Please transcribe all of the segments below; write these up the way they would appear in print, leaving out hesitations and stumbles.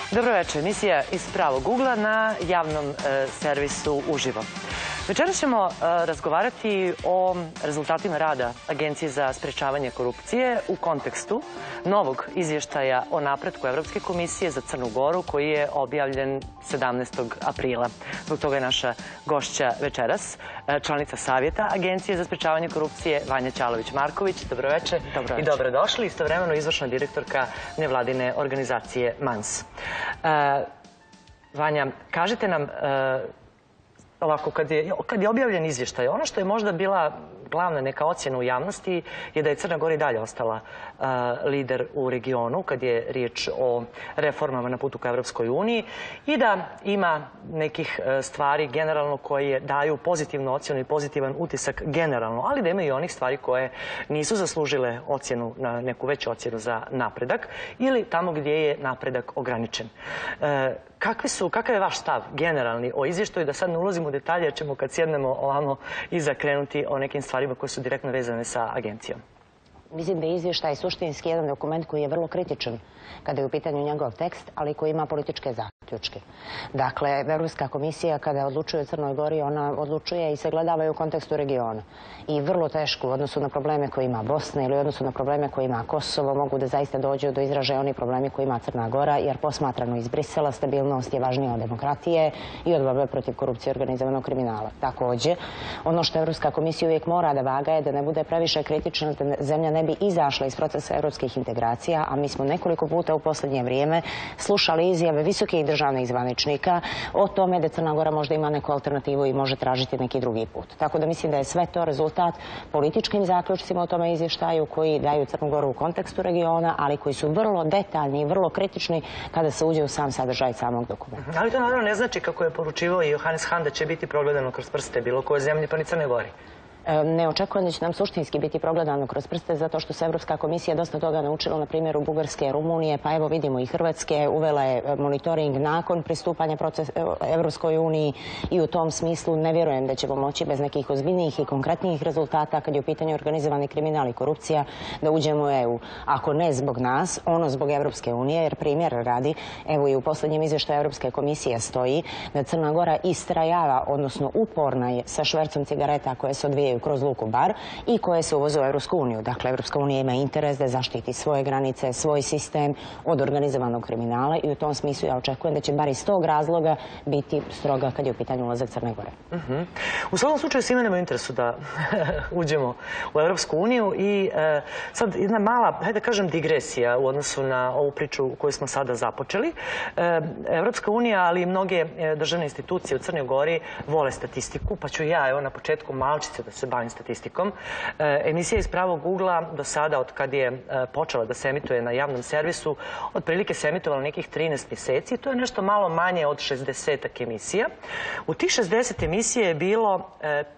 Dobro večer, emisija iz pravog ugla na javnom servisu uživo. Večeras ćemo razgovarati o rezultatima rada Agencije za sprečavanje korupcije u kontekstu novog izvještaja o napretku Evropske komisije za Crnu Goru koji je objavljen 17. aprila. Zbog toga je naša gošća večeras, članica Savjeta Agencije za sprečavanje korupcije Vanja Ćalović-Marković. Dobro večer i dobrodošli. Istovremeno izvršna direktorka nevladine organizacije MANS. Vanja, kažite nam ovako, kad je objavljen izvještaj, ono što je možda bila glavna neka ocjena u javnosti je da je Crna Gora i dalje ostala lider u regionu kad je riječ o reformama na putu ka Evropskoj uniji i da ima nekih stvari generalno koje daju pozitivnu ocjenu i pozitivan utisak generalno, ali da ima i onih stvari koje nisu zaslužile ocjenu, neku veću ocjenu za napredak ili tamo gdje je napredak ograničen. Kakav je vaš stav generalni o izvještaju, da sad ne ulazimo u detalje, jer ćemo kad sjednemo ovamo i zakrenuti o nekim stvarima koje su direktno vezane sa agencijom? Mislim da je izvještaj suštinski jedan dokument koji je vrlo kritičan kada je u pitanju njegov tekst, ali koji ima političke zaključke. Dakle, Evropska komisija kada odlučuje o Crnoj Gori, ona odlučuje i sagledava je u kontekstu regiona. I vrlo teško u odnosu na probleme koje ima Bosna ili u odnosu na probleme koje ima Kosovo mogu da zaista dođu do izražaja oni problemi koje ima Crna Gora, jer posmatrano iz Brisela stabilnost je važnija od demokratije i od borbe protiv korupcije i organizovanog kriminala. Također, ono što Evropska komisija uvijek mora da vaga je da ne bude previše kritična, da zemlja ne bi izašla iz procesa evropskih integracija, a mi smo nekoliko puta u posljednje vrijeme slušali izjave visokih državnih zvaničnika o tome da Crna Gora možda ima neku alternativu i može tražiti neki drugi put. Tako da mislim da je sve to rezultat političkim zaključcima o tome izvještaju koji daju Crnu Goru u kontekstu regiona, ali koji su vrlo detaljni i vrlo kritični kada se uđe u sam sadržaj samog dokumenta. Ali to naravno ne znači, kako je poručivao i Johannes Hahn, da će biti progledano kroz prste bilo koje zemlje, pa ni Crne Gori. Ne očekujem da će nam suštinski biti progledano kroz prste, zato što se Evropska komisija dosta toga naučila na primjeru Bugarske, Rumunije, pa evo vidimo i Hrvatske, uvela je monitoring nakon pristupanja Evropskoj uniji i u tom smislu ne vjerujem da ćemo moći bez nekih ozbiljnijih i konkretnijih rezultata kad je u pitanju organizovani kriminal i korupcija da uđemo u EU. Ako ne zbog nas, ono zbog Evropske unije, jer primjer radi, evo i u posljednjem izvještaju Evropske komisije stoji da Crna Gora istrajava, odnosno uporna je sa švercom cigareta koje se odvijaju kroz luku Bar i koje se uvoze u Evropsku uniju. Dakle, Evropska unija ima interes da zaštiti svoje granice, svoj sistem od organizovanog kriminala i u tom smislu ja očekujem da će bar iz tog razloga biti stroga kad je u pitanju ulazak Crne Gore. U svakom slučaju svima nema interesu da uđemo u Evropsku uniju i sad jedna mala, hajde da kažem, digresija u odnosu na ovu priču koju smo sada započeli. Evropska unija, ali i mnoge državne institucije u Crnoj Gori vole statistiku, pa ću ja evo na početku malčice da se bavim statistikom. Emisija iz pravog ugla do sada, od kad je počela da se emituje na javnom servisu, otprilike se emitovala nekih 13 mjeseci. To je nešto malo manje od 60 emisija. U tih 60 emisija je bilo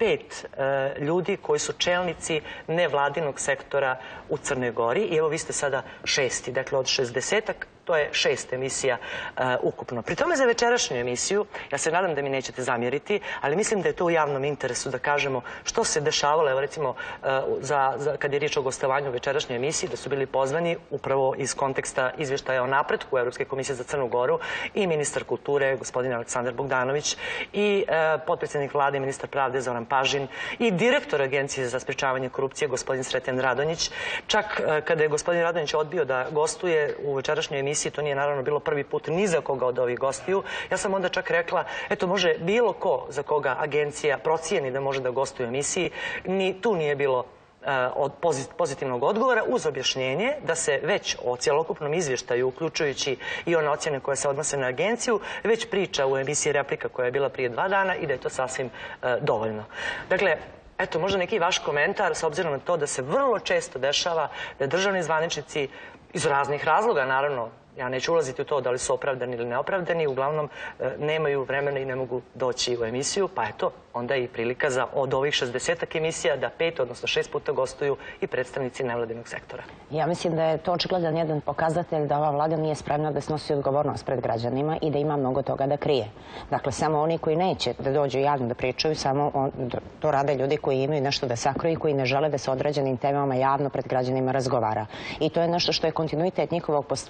5 ljudi koji su čelnici nevladinog sektora u Crnoj Gori i evo vi ste sada 6. Dakle, od 60-ak to je 6 emisija ukupno. Pri tome za večerašnju emisiju, ja se nadam da mi nećete zamjeriti, ali mislim da je to u javnom interesu da kažemo što se dešavalo, evo recimo kad je riječ o gostovanju u večerašnjoj emisiji, da su bili pozvani upravo iz konteksta izvještaja o napretku Evropske komisije za Crnu Goru i ministar kulture, gospodin Aleksandar Bogdanović, i potpredsjednik vlade i ministar pravde Zoran Pažin, i direktor Agencije za sprečavanje korupcije, gospodin Sreten Radonjić. Čak kada je gospodin Radonjić odbio da gostuje u večerašnjoj emisiji, to nije naravno bilo prvi put ni za koga od ovih gostiju. Ja sam onda čak rekla, eto, može bilo ko za koga agencija procijeni da može da gostuje u emisiji. Ni tu nije bilo od pozitivnog odgovora, uz objašnjenje da se već o cjelokupnom izvještaju, uključujući i one ocjene koje se odnose na agenciju, već priča u emisiji Replika koja je bila prije 2 dana i da je to sasvim dovoljno. Dakle, eto, možda neki vaš komentar s obzirom na to da se vrlo često dešava da državni zvaničnici iz raznih razloga, naravno, ja neću ulaziti u to da li su opravdani ili neopravdani, uglavnom nemaju vremena i ne mogu doći u emisiju, pa eto, onda je i prilika za od ovih 60 emisija da 5, odnosno 6 puta gostuju i predstavnici nevladinog sektora. Ja mislim da je to očigledan jedan pokazatelj da ova vlada nije spremna da snosi odgovornost pred građanima i da ima mnogo toga da krije. Dakle, samo oni koji neće da dođu javno da pričaju, samo to rade ljudi koji imaju nešto da sakriju i koji ne žele da se određenim temama javno pred građanima razgovara. I to je nešto što je kontinuitet njihovog postupanja, ne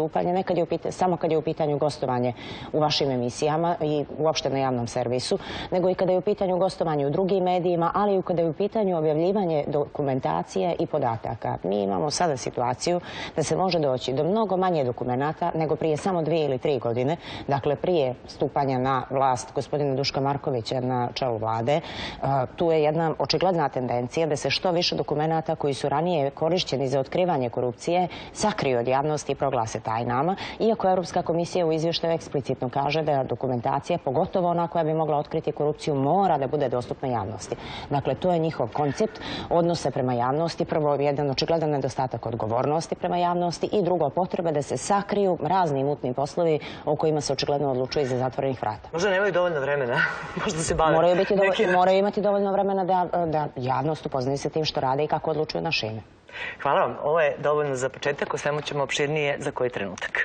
samo kad je u pitanju gostovanje u vašim emisijama i uopšte na javnom servisu, nego i kada je u pitanju gostovanje u drugim medijima, ali i kada je u pitanju objavljivanje dokumentacije i podataka. Mi imamo sada situaciju da se može doći do mnogo manje dokumenata nego prije samo 2 ili 3 godine, dakle prije stupanja na vlast gospodina Duška Markovića na čelu vlade. Tu je jedna očigledna tendencija da se što više dokumenata koji su ranije korišćeni za otkrivanje korupcije sakriju od javnosti i proglase tajnama, iako Europska komisija u izvještaju eksplicitno kaže da dokumentacija, pogotovo ona koja bi mogla otkriti korupciju, mora da bude dostupna javnosti. Dakle, to je njihov koncept odnose prema javnosti. Prvo, jedan očigledan nedostatak odgovornosti prema javnosti i drugo, potreba da se sakriju razni mutni poslovi o kojima se očigledno odlučuje iza zatvorenih vrata. Možda nemaju dovoljno vremena, možda se bave... Moraju imati dovoljno vremena da javnost upoznaje se tim što rade i kako odlučuju naše ime. Hvala vam. Ovo je dovoljno za početak, o svemu ćemo opširnije za koji trenutak.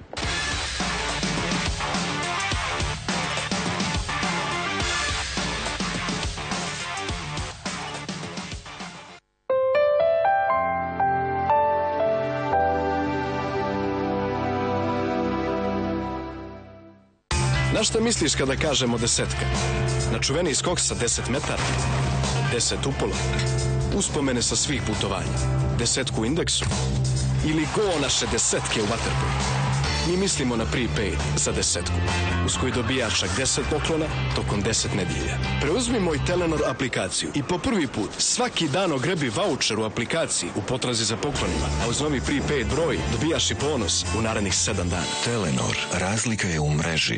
Na šta misliš kada kažemo desetka? Na čuveni skok sa 10 metara, 10 upola, uspomene sa svih putovanja, 10 u indeksu ili go naše desetke u vaterpolu. Mi mislimo na prepaid za 10, uz koji dobijaš čak 10 poklona tokom 10 nedelja. Preuzmi moj Telenor aplikaciju i po prvi put svaki dan ogrebi vaučer u aplikaciji u potrazi za poklonima, a uz novi prepaid broj dobijaš i bonus u narednih 7 dana. Telenor, razlika je u mreži.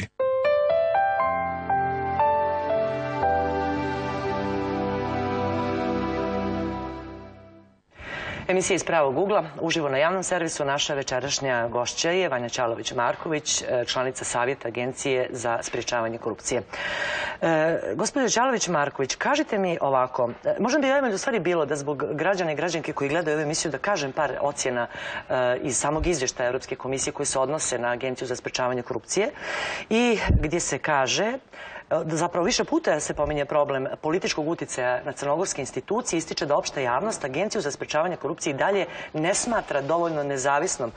Emisija iz pravog ugla, uživo na javnom servisu. Naša večerašnja gošća je Vanja Čalović-Marković, članica Savjeta Agencije za sprječavanje korupcije. Gospođo Čalović-Marković, kažite mi ovako, možda bi u stvari bilo da zbog građana i građanke koji gledaju ovu emisiju da kažem par ocjena iz samog izvještaja Europske komisije koji se odnose na Agenciju za sprječavanje korupcije i gdje se kaže zapravo više puta se pominje problem političkog uticaja na crnogorske institucije, ističe da opšta javnost Agenciju za sprječavanje korupcije i dalje ne smatra dovoljno nezavisnom,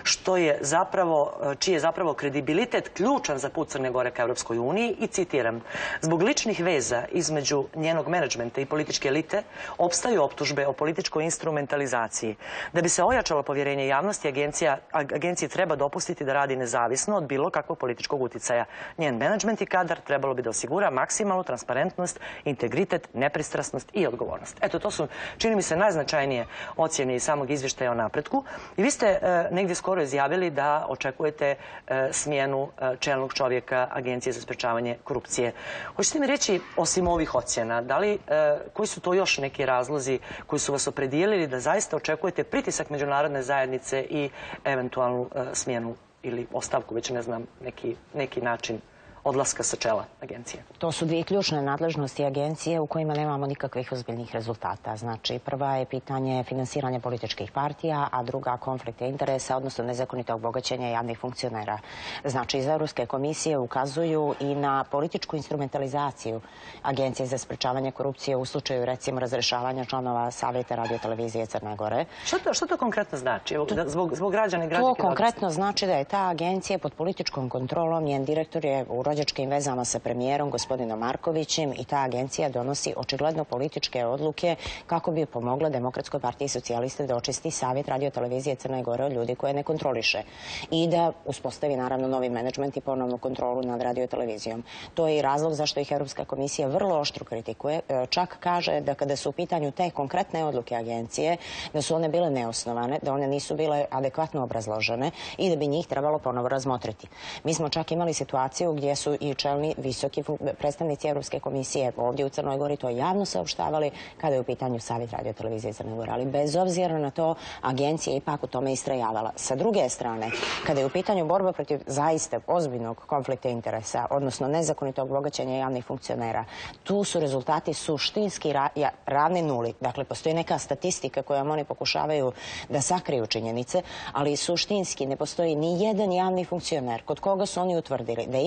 čiji je zapravo kredibilitet ključan za put Crne Gore ka Europskoj uniji i citiram: zbog ličnih veza između njenog menadžmenta i političke elite opstaju optužbe o političkoj instrumentalizaciji. Da bi se ojačalo povjerenje javnosti, agenciji treba dopustiti da radi nezavisno od bilo kakvog političkog uticaja. Njen menadžment i kadar trebalo bi da osigura maksimalnu transparentnost, integritet, nepristrasnost i odgovornost. Eto, to su, čini mi se, najznačajnije ocjene iz samog izvještaja o napretku. I vi ste negdje skoro izjavili da očekujete smjenu čelnog čovjeka Agencije za sprječavanje korupcije. Hoćete mi reći, osim ovih ocjena, koji su to još neki razlozi koji su vas opredijelili da zaista očekujete pritisak međunarodne zajednice i eventualnu smjenu ili ostavku, već ne znam, neki način odlaska sa čela agencije? To su dvije ključne nadležnosti agencije u kojima nemamo nikakvih ozbiljnih rezultata. Znači, prva je pitanje finansiranja političkih partija, a druga konflikta interesa, odnosno nezakonitog bogaćenja javnih funkcionera. Znači, iz Europske komisije ukazuju i na političku instrumentalizaciju Agencije za sprječavanje korupcije u slučaju, recimo, razrešavanja članova Savjeta radiotelevizije Crne Gore. Što to konkretno znači? Zbog građana i građanke? To konkretno znači da je ta agencija pod političkom kontrolom, njen direktor je u rođačkim vezama sa premijerom gospodinom Markovićem i ta agencija donosi očigledno političke odluke kako bi pomogla Demokratskoj partiji socijaliste da očisti Savjet radiotelevizije Crne Gore od ljudi koje ne kontroliše i da uspostavi naravno novi menadžment i ponovnu kontrolu nad radiotelevizijom. To je i razlog zašto ih Europska komisija vrlo oštro kritikuje. Čak kaže da kada su u pitanju te konkretne odluke agencije, da su one bile neosnovane, da one nisu bile adekvatno obrazložene i da bi njih trebalo ponovo razmotriti. Mi smo čak imali situaciju gdje su i čelni visoki predstavnici Europske komisije ovdje u Crnoj Gori to javno saopštavali kada je u pitanju Savjet radiotelevizije Crne Gore. Ali bez obzira na to, agencija je ipak u tome istrajavala. Sa druge strane, kada je u pitanju borba protiv zaista ozbiljnog konflikta interesa, odnosno nezakonitog bogaćenja javnih funkcionera, tu su rezultati suštinski ravni nuli. Dakle, postoji neka statistika kojom oni pokušavaju da sakriju činjenice, ali suštinski ne postoji ni jedan javni funkcioner kod koga su oni utvrdili da ima neko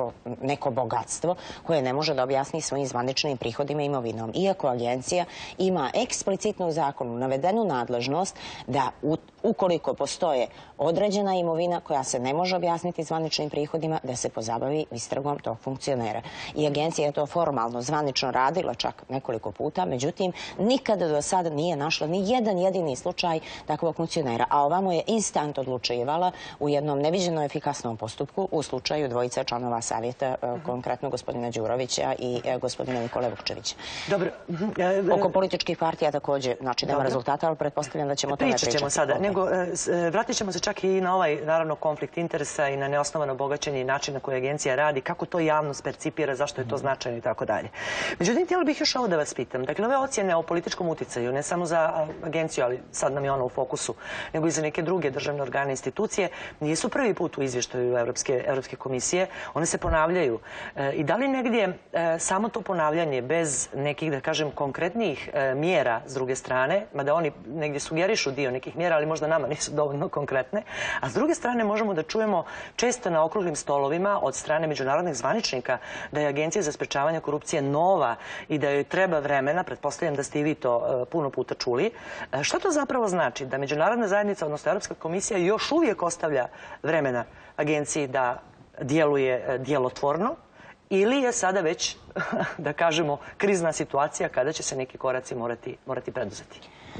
neko bogatstvo koje ne može da objasni svojim zvaničnim prihodima i imovinom. Iako agencija ima eksplicitno u zakonu navedenu nadležnost da ukoliko postoje određena imovina koja se ne može objasniti zvaničnim prihodima, da se pozabavi istragom tog funkcionera. I agencija je to formalno, zvanično radila čak nekoliko puta, međutim, nikada do sada nije našla ni jedan jedini slučaj takvog funkcionera. A ovamo je instant odlučivala u jednom neviđeno efikasnom postupku u slučaju dvojice članova savjeta, konkretno gospodina Đurovića i gospodina Nikole Vukčevića. Dobro. Oko političkih partija također, znači nema rezultata, ali pretpostavljam da ćemo o tome pričati. Pričat ćemo sada. Vratit ćemo se čak i na ovaj, naravno, konflikt interesa i na neosnovano bogaćenje i način na koji agencija radi, kako to javnost percipira, zašto je to značajno i tako dalje. Međutim, htjela bih još ovo da vas pitam. Dakle, ove ocjene o političkom uticaju, ne samo za agenciju, ali sad nam je ona u fokusu, nego i za neke druge državne organe i institucije, nisu prvi put u izvještaju Evropske komisije. One se ponavljaju. I da li negdje samo to ponavljanje bez nekih, da kažem, konkretnijih mjera s druge strane, mada oni negdje sugerišu dio nekih mjera, ali možda nama nisu dovoljno konkretne, a s druge strane možemo da čujemo često na okruglim stolovima od strane međunarodnih zvaničnika da je Agencija za sprečavanje korupcije nova i da joj treba vremena, pretpostavljam da ste i vi to puno puta čuli. Što to zapravo znači? Da međunarodna zajednica, odnosno Europska komisija, još uvijek ostavlja vremena agenciji da djeluje djelotvorno, ili je sada već, da kažemo, krizna situacija kada će se neki koraci morati preduzeti?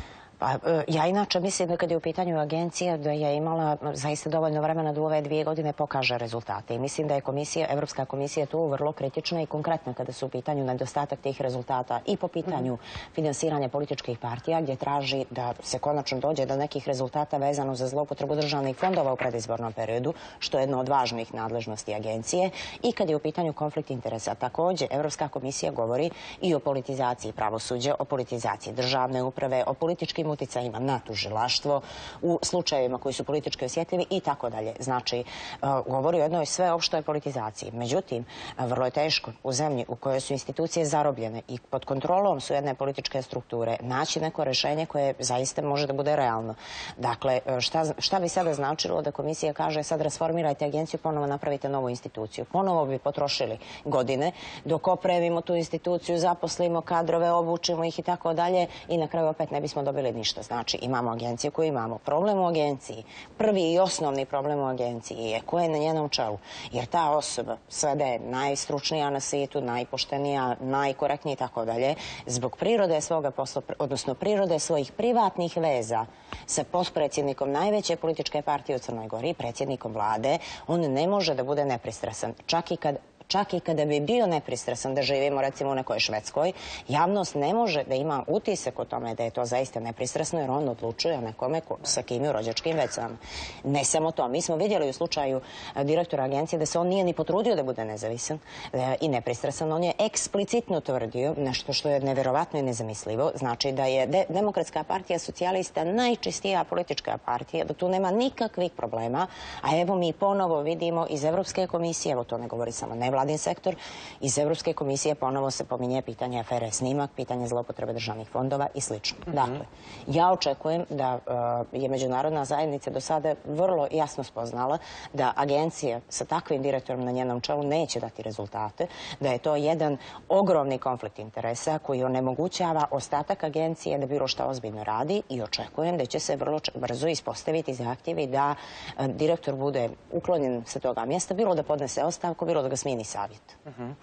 Ja inače mislim da kad je u pitanju agencija da je imala zaista dovoljno vremena da u ove 2 godine pokaže rezultate. I mislim da je Evropska komisija tu vrlo kritična i konkretna kada su u pitanju nedostatak tih rezultata i po pitanju finansiranja političkih partija, gdje traži da se konačno dođe do nekih rezultata vezano za zloupotrebu državnih fondova u predizbornom periodu, što je jedno od važnih nadležnosti agencije. I kad je u pitanju konflikt interesa, također Evropska komisija govori i o politizaciji pravosuđa, o politizaciji državne uprave, o političkim uticajima na tužilaštvo u slučajevima koji su politički osjetljivi i tako dalje. Znači, govori o jednoj sveopštoj politizaciji. Međutim, vrlo je teško u zemlji u kojoj su institucije zarobljene i pod kontrolom su jedne političke strukture naći neko rješenje koje zaista može da bude realno. Dakle, šta bi sada značilo da komisija kaže sad rasformirajte agenciju, ponovo napravite novu instituciju. Ponovo bi potrošili godine dok opremimo tu instituciju, zaposlimo kadrove, obučimo ih i tako dalje i na kraju opet ne bismo dobili ništa. Znači, imamo agenciju koju imamo. Problem u agenciji, prvi i osnovni problem u agenciji je ko je na njenom čelu. Jer ta osoba sve da je najstručnija na svijetu, najpoštenija, najkorektnija i tako dalje, zbog prirode svoga posla, odnosno prirode svojih privatnih veza sa potpredsjednikom najveće političke partije u Crnoj Gori, predsjednikom vlade, on ne može da bude nepristrasan. Čak i kada bi bio nepristrasan da živimo recimo u nekoj Švedskoj, javnost ne može da ima utisak o tome da je to zaista nepristrasno jer on odlučuje o nekome sa kim je u rođačkim vezama. Ne samo to. Mi smo vidjeli u slučaju direktora agencije da se on nije ni potrudio da bude nezavisan i nepristrasan. On je eksplicitno tvrdio nešto što je nevjerovatno i nezamislivo. Znači da je Demokratska partija socijalista najčistija politička partija, da tu nema nikakvih problema. A evo mi ponovo vidimo iz Evropske komisije, evo to ne govori samo nevladin sektor, iz Evropske komisije ponovo se pominje pitanje afere Snimak, pitanje zloupotrebe državnih fondova i sl. Dakle, ja očekujem da je međunarodna zajednica do sada vrlo jasno spoznala da agencija sa takvim direktorom na njenom čelu neće dati rezultate, da je to jedan ogromni konflikt interesa koji onemogućava ostatak agencije da bilo šta ozbiljno radi i očekujem da će se vrlo brzo ispostaviti zahtjevi da direktor bude uklonjen sa toga mjesta, bilo da podnese ostavku, bilo da ga smijeni savjet.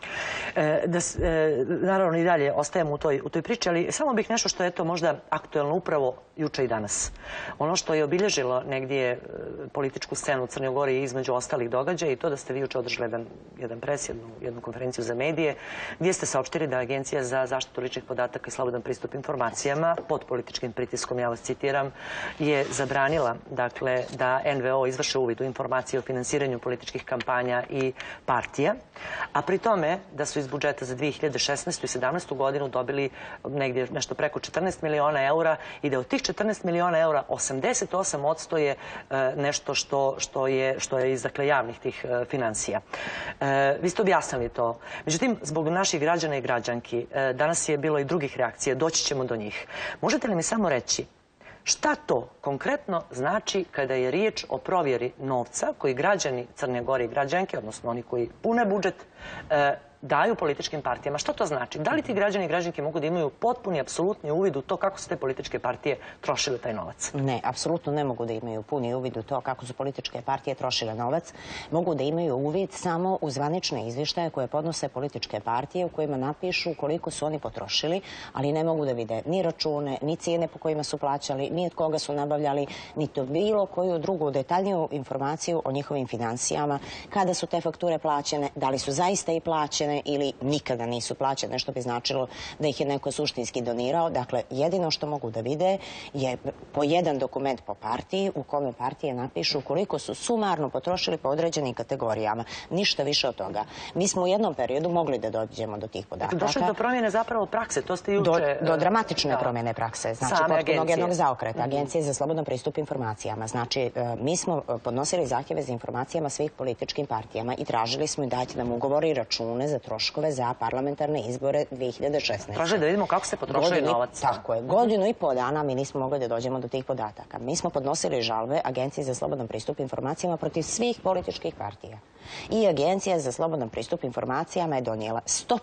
Naravno i dalje ostajemo u toj priči, ali samo bih nešto što je to možda aktuelno upravo juče i danas. Ono što je obilježilo negdje političku scenu u Crnoj Gori između ostalih događaja i to da ste vi juče održali jedan pres, jednu konferenciju za medije, gdje ste saopštili da Agencija za zaštitu ličnih podataka i slobodan pristup informacijama pod političkim pritiskom, ja vas citiram, je zabranila dakle da NVO izvrše uvid u informacije o finansiranju političkih kampanja i partija, a pri tome da su iz budžeta za 2016. i 2017. godinu dobili negdje nešto preko 14 miliona eura i da od tih 14 miliona eura 88% je nešto što je iz javnih tih financija. Vi ste objasnili to. Međutim, zbog naših građana i građanki, danas je bilo i drugih reakcija, doći ćemo do njih. Možete li mi samo reći Šta to konkretno znači kada je riječ o provjeri novca koji građani Crne Gore i građanke, odnosno oni koji pune budžet, daju političkim partijama? Što to znači? Da li ti građani i građanke mogu da imaju potpuni, apsolutni uvid u to kako su te političke partije trošile taj novac? Ne, apsolutno ne mogu da imaju puni uvid u to kako su političke partije trošile novac. Mogu da imaju uvid samo u zvanične izvještaje koje podnose političke partije u kojima napišu koliko su oni potrošili, ali ne mogu da vide ni račune, ni cijene po kojima su plaćali, ni od koga su nabavljali, ni to bilo koju drugu detaljniju informaciju o njihovim finansijama, kada su te fakture plaćene, da li su zaista i plaćene ili nikada nisu plaćene, što bi značilo da ih je neko suštinski donirao. Dakle, jedino što mogu da vide je po jedan dokument po partiji u kome partije napišu koliko su sumarno potrošili po određenim kategorijama. Ništa više od toga. Mi smo u jednom periodu mogli da dođemo do tih podataka. Došlo je do promjene zapravo prakse, to ste juče... Do dramatične promjene prakse, znači potpunog jednog zaokreta. Agencije za slobodan pristup informacijama. Znači, mi smo podnosili zahtjeve za informacijama svih političkim partijama i tražili smo im dati nam ugovori i račune za troškove za parlamentarne izbore 2016. Tražili da vidimo kako ste potrošili novac. Tako je. Godinu i pol dana mi nismo mogli da dođemo do tih podataka. Mi smo podnosili žalbe Agenciji za slobodan pristup informacijama protiv svih političkih partija. I Agencija za slobodan pristup informacijama je donijela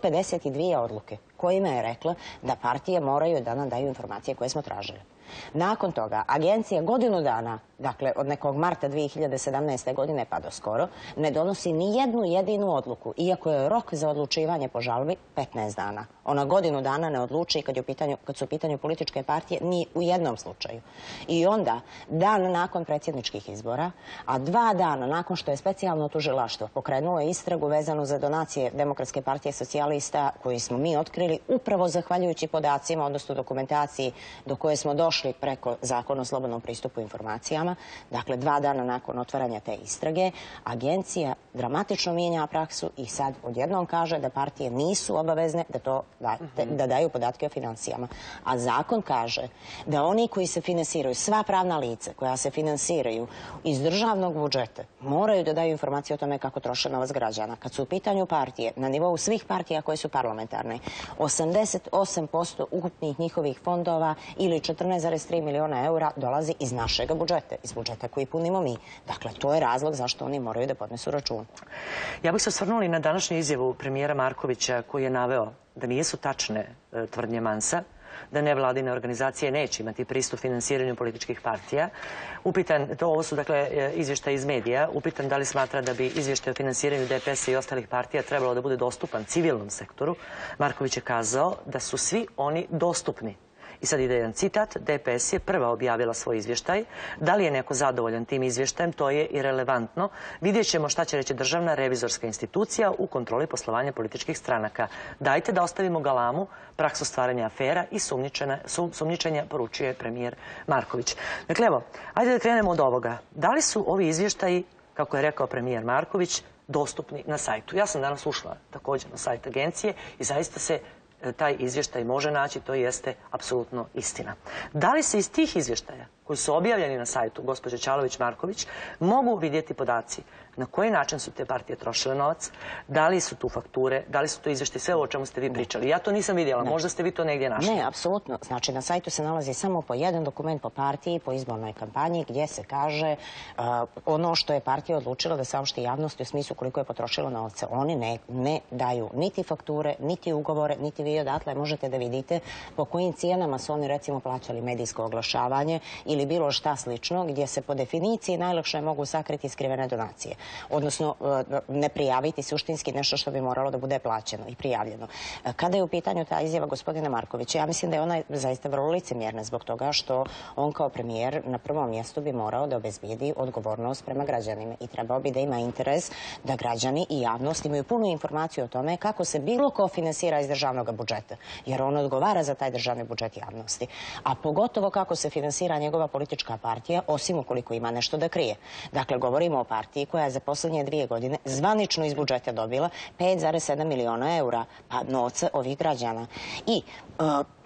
152 odluke kojima je rekla da partije moraju da nam daju informacije koje smo tražili. Nakon toga, agencija godinu dana, dakle od nekog marta 2017. godine pa do skoro, ne donosi ni jednu jedinu odluku, iako je rok za odlučivanje po žalbi 15 dana. Ona godinu dana ne odluči kad su u pitanju političke partije ni u jednom slučaju. I onda, dan nakon predsjedničkih izbora, a 2 dana nakon što je specijalno tužilaštvo pokrenulo istragu vezanu za donacije Demokratske partije socijalista koju smo mi otkrili upravo zahvaljujući podacima, odnosno dokumentaciji do koje smo došli preko Zakona o slobodnom pristupu informacijama. Dakle, 2 dana nakon otvaranja te istrage, agencija dramatično mijenja praksu i sad odjednom kaže da partije nisu obavezne da daju podatke o finansijama. A zakon kaže da oni koji se finansiraju, sva pravna lica koja se finansiraju iz državnog budžeta, moraju da daju informacije o tome kako troše novac građana. Kad su u pitanju partije, na nivou svih partija koje su parlamentarne, 88% ukupnih njihovih fondova ili 14,3 miliona eura dolazi iz našeg budžeta, iz budžeta koji punimo mi. Dakle, to je razlog zašto oni moraju da podnesu račun. Ja bih se osvrnuli na današnju izjavu premijera Markovića koji je naveo da nisu tačne tvrdnje Mansa, da nevladine organizacije neće imati pristup finansiranju političkih partija. Ovo su dakle izvještaje iz medija. Upitan da li smatra da bi izvještaj o finansiranju DPS-a i ostalih partija trebalo da bude dostupan civilnom sektoru. Marković je kazao da su svi oni dostupni. I sad ide jedan citat, DPS je prva objavila svoj izvještaj. Da li je neko zadovoljan tim izvještajem, to je irelevantno. Vidjet ćemo šta će reći Državna revizorska institucija u kontroli poslovanja političkih stranaka. Dajte da ostavimo galamu, praksu stvaranja afera i sumnjičenja, poručuje premijer Marković. Dakle, evo, ajde da krenemo od ovoga. Da li su ovi izvještaji, kako je rekao premijer Marković, dostupni na sajtu? Ja sam danas ušla također na sajt agencije i zaista se taj izvještaj može naći, to jeste apsolutno istina. Da li se iz tih izvještaja koji su objavljeni na sajtu gospođe Čalović-Marković mogu vidjeti podaci na koji način su te partije trošile novac, da li su tu fakture, da li su tu izvještaje, sve o čemu ste vi pričali? Ja to nisam vidjela, možda ste vi to negdje našli. Ne, apsolutno. Znači, na sajtu se nalazi samo po jedan dokument po partiji, po izbornoj kampanji, gdje se kaže ono što je partija odlučila da saopšti javnosti u smislu koliko je potrošilo novca. Oni ne daju niti fakture, niti ugovore, niti vi odatle možete da vidite po kojim cijenama su oni recimo plaćali medijsko oglašavanje ili bilo šta slično, gdje se po definiciji najlakše mogu sakriti skrivene donacije. Odnosno, ne prijaviti suštinski nešto što bi moralo da bude plaćeno i prijavljeno. Kada je u pitanju ta izjava gospodina Markovića, ja mislim da je ona zaista vrlo licemjerna zbog toga što on kao premijer na prvom mjestu bi morao da obezbijedi odgovornost prema građanima i trebao bi da ima interes da građani i javnost imaju punu informaciju o tome kako se bilo ko finansira iz državnog budžeta, jer on odgovara za taj državni budžet javnosti. A pogotovo kako se finansira njegova politička partija, osim ukoliko ima nešto da krije. Dakle, govorimo o partiji koja je za posljednje 2 godine zvanično iz budžeta dobila 5,7 miliona eura novca ovih građana. I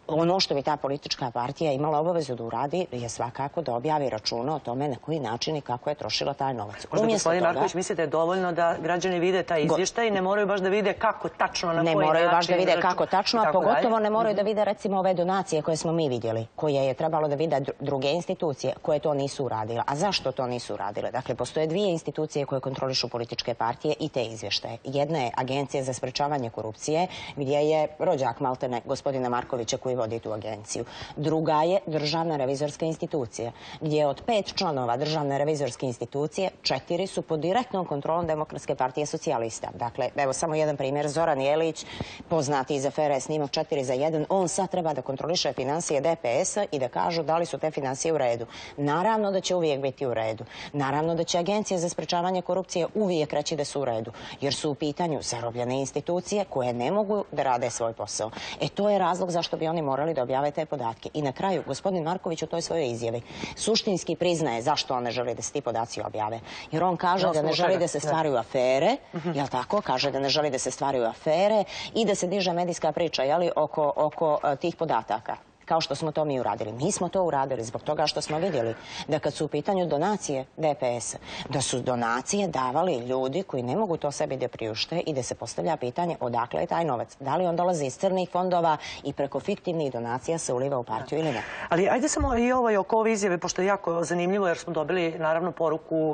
Ono što bi ta politička partija imala obavezu da uradi je svakako da objavi račune o tome na koji način i kako je trošila taj novac. Možda, gospodin Marković, mislite da je dovoljno da građani vide taj izvještaj i ne moraju baš da vide kako tačno, na koji način... Ne moraju baš da vide kako tačno, a pogotovo ne moraju da vide recimo ove donacije koje smo mi vidjeli, koje je trebalo da vide druge institucije koje to nisu uradile. A zašto to nisu uradile? Dakle, postoje dvije institucije koje kontrolišu političke partije i te izvještaje. Jedna je Agencija za sprečavanje korupcije, gdje je rođak maltene gospodina Markovića koji vodi tu agenciju. Druga je Državna revizorska institucija, gdje od 5 članova Državne revizorske institucije 4 su pod direktnom kontrolom Demokratske partije socijalista. Dakle, evo samo jedan primjer, Zoran Jelić, poznati iz afere Snimak 4:1, on sad treba da kontroliše financije DPS-a i da kažu da li su te financije u redu. Naravno da će uvijek biti u redu. Naravno da će Agencija za sprečavanje korupcije uvijek reći da su u redu, jer su u pitanju zarobljene institucije koje ne mogu da rade svoj posao. To je razlog zašto bi oni morali da objave te podatke. I na kraju, gospodin Marković u toj svojoj izjavi suštinski priznaje zašto on ne želi da se ti podaci objave. Jer on kaže da ne želi da se stvaraju afere, jel tako? Kaže da ne želi da se stvaraju afere i da se diže medijska priča, jeli, oko tih podataka. Kao što smo to mi uradili. Mi smo to uradili zbog toga što smo vidjeli da kad su u pitanju donacije DPS-a, da su donacije davali ljudi koji ne mogu to sebi da priušte i da se postavlja pitanje odakle je taj novac. Da li on dolazi iz crnih fondova i preko fiktivnih donacija se uliva u partiju ili ne. Ali ajde samo i oko ove izjave, pošto je jako zanimljivo jer smo dobili naravno poruku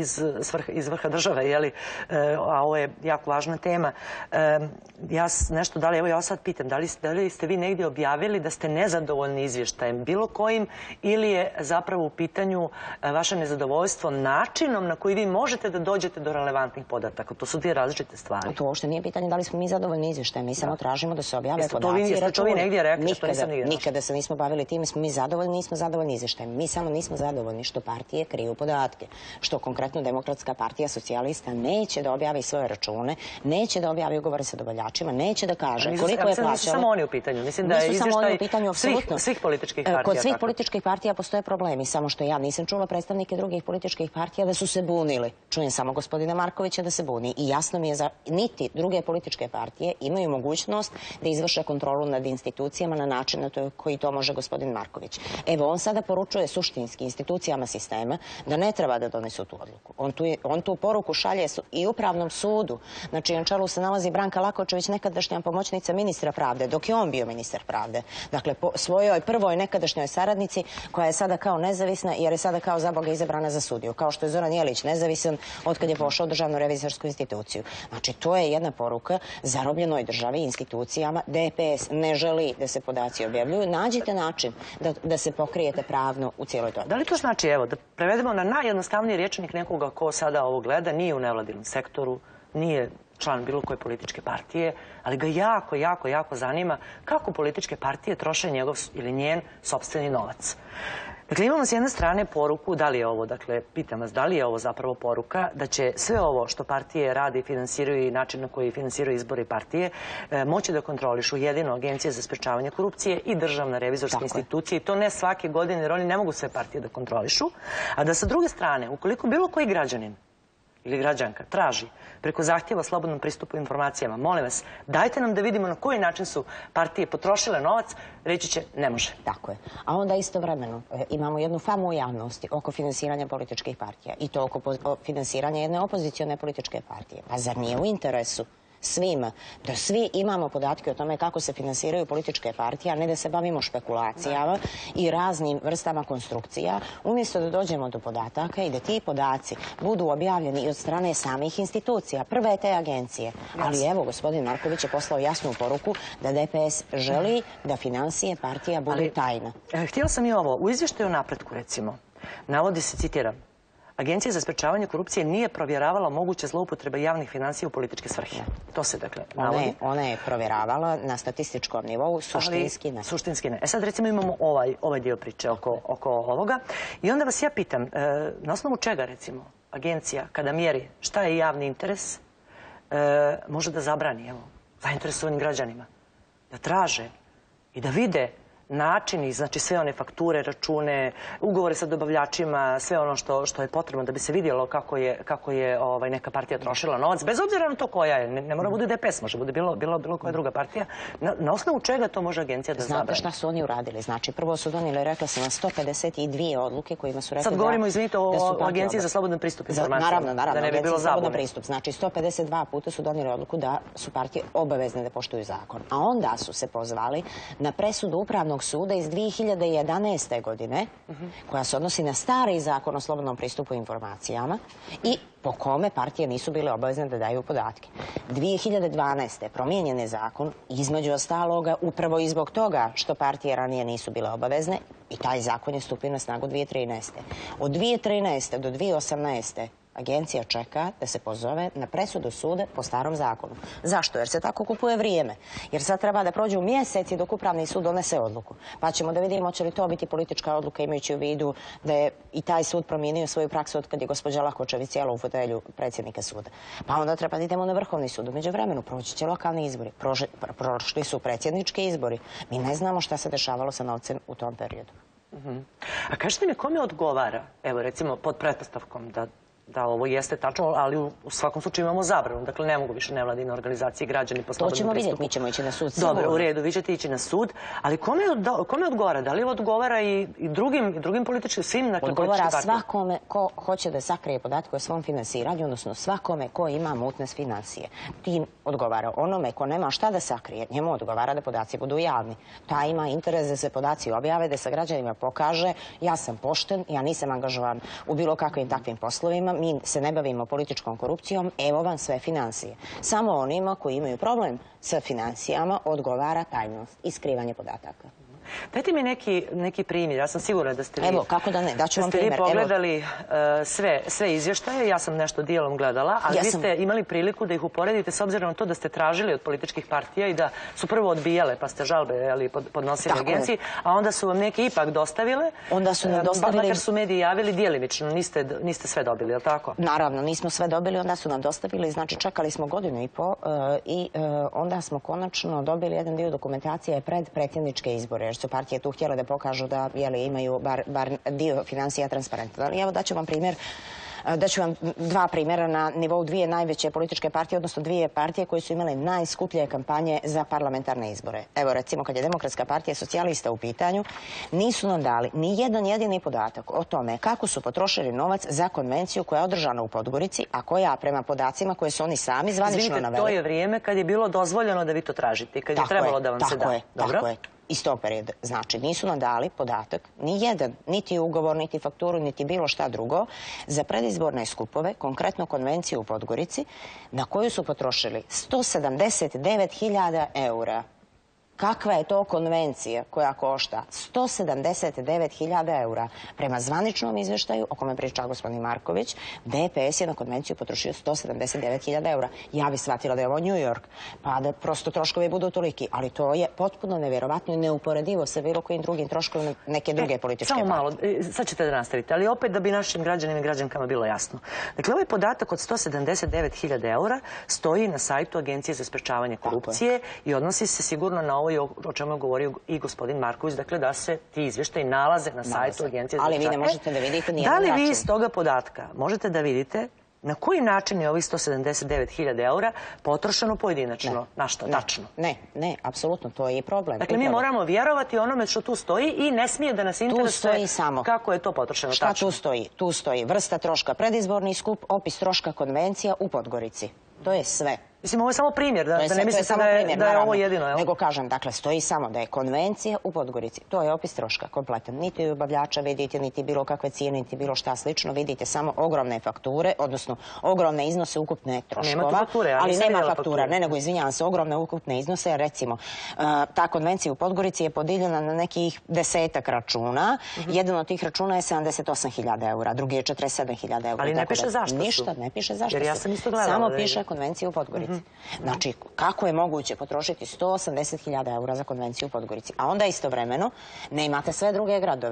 iz vrha države, jeli, a ovo je jako važna tema. Ja nešto dalje, evo ja vas sad pitam, da li ste vi negdje objavili da ste nezadovoljni izvještajem bilo kojim ili je zapravo u pitanju vaše nezadovoljstvo načinom na koji vi možete da dođete do relevantnih podataka? To su dvije različite stvari. To uopšte nije pitanje da li smo mi zadovoljni izvještajem. Mi samo tražimo da se objave podaci i računi. To vi negdje rekli? Nikada se nismo bavili time, smo mi zadovoljni, nismo zadovoljni izvještajem. Mi samo nismo zadovoljni što partije kriju podatke. Što konkretno Demokratska partija socijalista neće da objavi svoje račune, neće da objavi ugovore sa dobavljačima, neće da kaže koliko je plaćalo. Nisu samo oni u pitanju. Mislim da je izvještaj svih političkih partija. Kod svih političkih partija postoje problemi, samo što ja nisam čula predstavnike drugih političkih partija da su se bunili. Čujem samo gospodina Markovića da se buni. I jasno mi je da niti druge političke partije imaju mogućnost da izvrše kontrolu nad institucijama na način na koji to može gospodin Marković. Evo, on sada poručuje suštinski institucijama sistema da ne treba da donesu tu odluku. On tu poruku šalje i Upravnom sudu, na čijem čelu se nalazi Branka Lakočević, nekadašnja pomoćnica ministra pravde, dok je on bio ministar pravde. Dakle, svojoj prvoj nekadašnjoj saradnici koja je sada kao nezavisna jer je sada kao zaboga izabrana za sudiju. Kao što je Zoran Jelić nezavisan od kad je pošao u Državnu revizorsku instituciju. Znači, to je jedna poruka zarobljenoj državi i institucijama. DPS ne želi da se podaci objavljuju. Nađite način da se pokrijete pravno u cijeloj toj. Da li to znači, evo, da prevedemo na najjednostavniji rječnik nekoga ko sada ovo gleda, nije u nevladinom sektoru, nije član bilo koje političke partije, ali ga jako zanima kako političke partije troše njegov ili njen sopstveni novac. Dakle, imamo s jedne strane poruku, da li je ovo, dakle, pitam vas, da li je ovo zapravo poruka da će sve ovo što partije rade i finansiraju i način na koji finansiraju izbore partije moći da kontrolišu jedino Agencija za sprečavanje korupcije i Državna revizorska institucija i to ne svake godine jer oni ne mogu sve partije da kontrolišu, a da sa druge strane, ukoliko bilo koji građanin ili građanka traži preko zahtjeva slobodnom pristupu informacijama, molim vas, dajte nam da vidimo na koji način su partije potrošile novac, reći će ne može. Tako je. A onda istovremeno imamo jednu famu u javnosti oko finansiranja političkih partija i to oko finansiranja jedne opozicione političke partije. Pa zar nije u interesu svima da svi imamo podatke o tome kako se finansiraju političke partije, a ne da se bavimo špekulacijama i raznim vrstama konstrukcija, umjesto da dođemo do podataka i da ti podaci budu objavljeni i od strane samih institucija, prve te agencije. Ali evo, gospodin Marković je poslao jasnu poruku da DPS želi da finansije partija budu tajna. Htjela sam i ovo. U izvještaju o napretku, recimo, navodi se, citiram, Agencija za sprečavanje korupcije nije provjeravala moguće zloupotrebe javnih financija u političke svrhe. To se, dakle, navodi. Ona je provjeravala na statističkom nivou, suštinski ne. Suštinski ne. Sad, recimo, imamo ovaj dio priče oko ovoga. I onda vas ja pitam, na osnovu čega, recimo, agencija, kada mjeri šta je javni interes, može da zabrani, evo, zainteresovanim građanima, da traže i da vide načini, znači sve one fakture, račune, ugovore sa dobavljačima, sve ono što je potrebno da bi se vidjelo kako je neka partija trošila novac, bez obzira na to koja je. Ne mora bude DPS, može bude bilo koja druga partija. Na osnovu čega to može agencija da zabrani? Znate šta su oni uradili? Znači, prvo su donijeli, rekla sam vam, 152 odluke kojima su rekli sad govorimo, izvinite, o Agenciji za slobodan pristup informacijama. Naravno, da ne bi bilo slobodan pristup. Znači, 152 puta su donijeli odluku da su partije obavezne da poštuju zakon. A onda su se pozvali na presudu Upravnog suda iz 2011. godine, koja se odnosi na stari zakon o slobodnom pristupu informacijama i po kome partije nisu bile obavezne da daju podatke. 2012. promijenjen je zakon, između ostaloga upravo i zbog toga što partije ranije nisu bile obavezne, i taj zakon je stupio na snagu 2013. Od 2013. do 2018. agencija čeka da se pozove na presudu suda po starom zakonu. Zašto? Jer se tako kupuje vrijeme. Jer sad treba da prođu mjeseci dok Upravni sud donese odluku. Pa ćemo da vidimo će li to biti politička odluka, imajući u vidu da je i taj sud promijenio svoju praksu od kad je gospođa Lakočević sjela u fotelju predsjednika suda. Pa onda treba da idemo na Vrhovni sud. U međuvremenu proći će lokalni izbori. Prošli su predsjednički izbori. Mi ne znamo šta se dešavalo sa novcem u tom periodu. A kažete mi, kome odgovara, evo recimo pod pretpostavkom da ovo jeste tačno, ali u svakom slučaju imamo zabranu. Dakle, ne mogu više nevladine organizacije, građani po slobodnom pristupu. To ćemo vidjeti, mi ćemo ići na sud. Dobro, u redu, vi ćete ići na sud, ali kome odgovara? Da li odgovara i drugim političkim, svim političkim partijama? Odgovara svakome ko hoće da sakrije podatke o svom finansiranju, odnosno svakome ko ima mutne s financije. Tim odgovara onome ko nema šta da sakrije, njemu odgovara da podaci budu javni. Ta ima interes da se podaci objave, da se građanima pokaže ja sam pošten, ja nisam angažovan u bilo kakvim takvim poslovima, mi se ne bavimo političkom korupcijom, evo vam sve financije. Samo onima koji imaju problem sa financijama odgovara tajnost i skrivanje podataka. Dajte mi neki primjer, ja sam sigurna da ste vi... Evo, kako da ne, daću vam primjer. Da ste vi pogledali sve izvještaje, ja sam nešto dijelom gledala, ali vi ste imali priliku da ih uporedite s obzirom na to da ste tražili od političkih partija i da su prvo odbijale, pa ste žalbe podnosili agenciji, a onda su vam neke ipak dostavile. Onda su nam dostavili... Makar su mediji javili djelimično, niste sve dobili, je li tako? Naravno, nismo sve dobili, onda su nam dostavili, znači čekali smo 1,5 godinu i onda smo konačno dobili jedan dio dokumentacije pred predsjedničke izbore, su partije tu htjele da pokažu da imaju bar dio financija transparentno. Ali evo daću vam primjer. Daću vam 2 primjera na nivou 2 najveće političke partije, odnosno 2 partije koje su imale najskuplje kampanje za parlamentarne izbore. Evo recimo kad je Demokratska partija socijalista u pitanju, nisu nam dali ni jedan jedini podatak o tome kako su potrošili novac za konvenciju koja je održana u Podgorici, a koja prema podacima koje su oni sami zvanično naveli. Izvinite, to je vrijeme kad je bilo dozvoljeno da vi to tražite, kad je trebalo da vam se da. Tako je. Iz tog perioda. Znači, nisu nam dali podatak, ni jedan, niti ugovor, niti fakturu, niti bilo šta drugo, za predizborne skupove, konkretno konvenciju u Podgorici, na koju su potrošili 179.000 eura. Kakva je to konvencija koja košta 179.000 eura? Prema zvaničnom izvještaju, o kome priča gospodin Marković, DPS je na konvenciju potrošio 179.000 eura. Ja bi shvatila da je ovo New York, pa da prosto troškovi budu toliki, ali to je potpuno nevjerovatno i neuporedivo sa bilo kojim drugim troškovima neke druge političke partije. Samo malo, sad ćete da nastavite, ali opet da bi našim građanima i građankama bilo jasno. Dakle, ovaj podatak od 179.000 eura stoji na sajtu Agencije za sprečavanje korupcije i odnosi se sigurno na ovo o čemu je govorio i gospodin Marković, dakle da se ti izvještaji nalaze na sajtu Agencije za sprečavanje. Ali vi ne možete da vidite nijedan račun. Da li vi iz toga podatka možete da vidite na koji način je ovih 179.000 eura potrošeno pojedinačno? Na što tačno? Ne, apsolutno, to je i problem. Dakle, mi moramo vjerovati onome što tu stoji i ne smije da nas interesuje kako je to potrošeno tačno. Šta tu stoji? Tu stoji vrsta troška predizborni skup, opis troška konvencija u Podgorici. To je sve. Mislim, ovo je samo primjer, da ne mislite da je ovo jedino. Nego kažem, dakle, stoji samo da je konvencija u Podgorici. To je opis troška kompletan. Niti dobavljača vidite, niti bilo kakve cijene, niti bilo šta slično. Vidite samo ogromne fakture, odnosno ogromne iznose ukupne troškova. Ali nema faktura, ne, nego izvinjavam se, ogromne ukupne iznose. Recimo, ta konvencija u Podgorici je podijeljena na nekih 10-ak računa. Jedan od tih računa je 78.000 eura, drugi je 47.000 eura. Ali ne piše zašto su. Ništa, ne piše zašto su. Samo Samo piše konvencija u Podgorici. Znači, kako je moguće potrošiti 180.000 eura za konvenciju u Podgorici? A onda istovremeno ne imate sve druge gradove.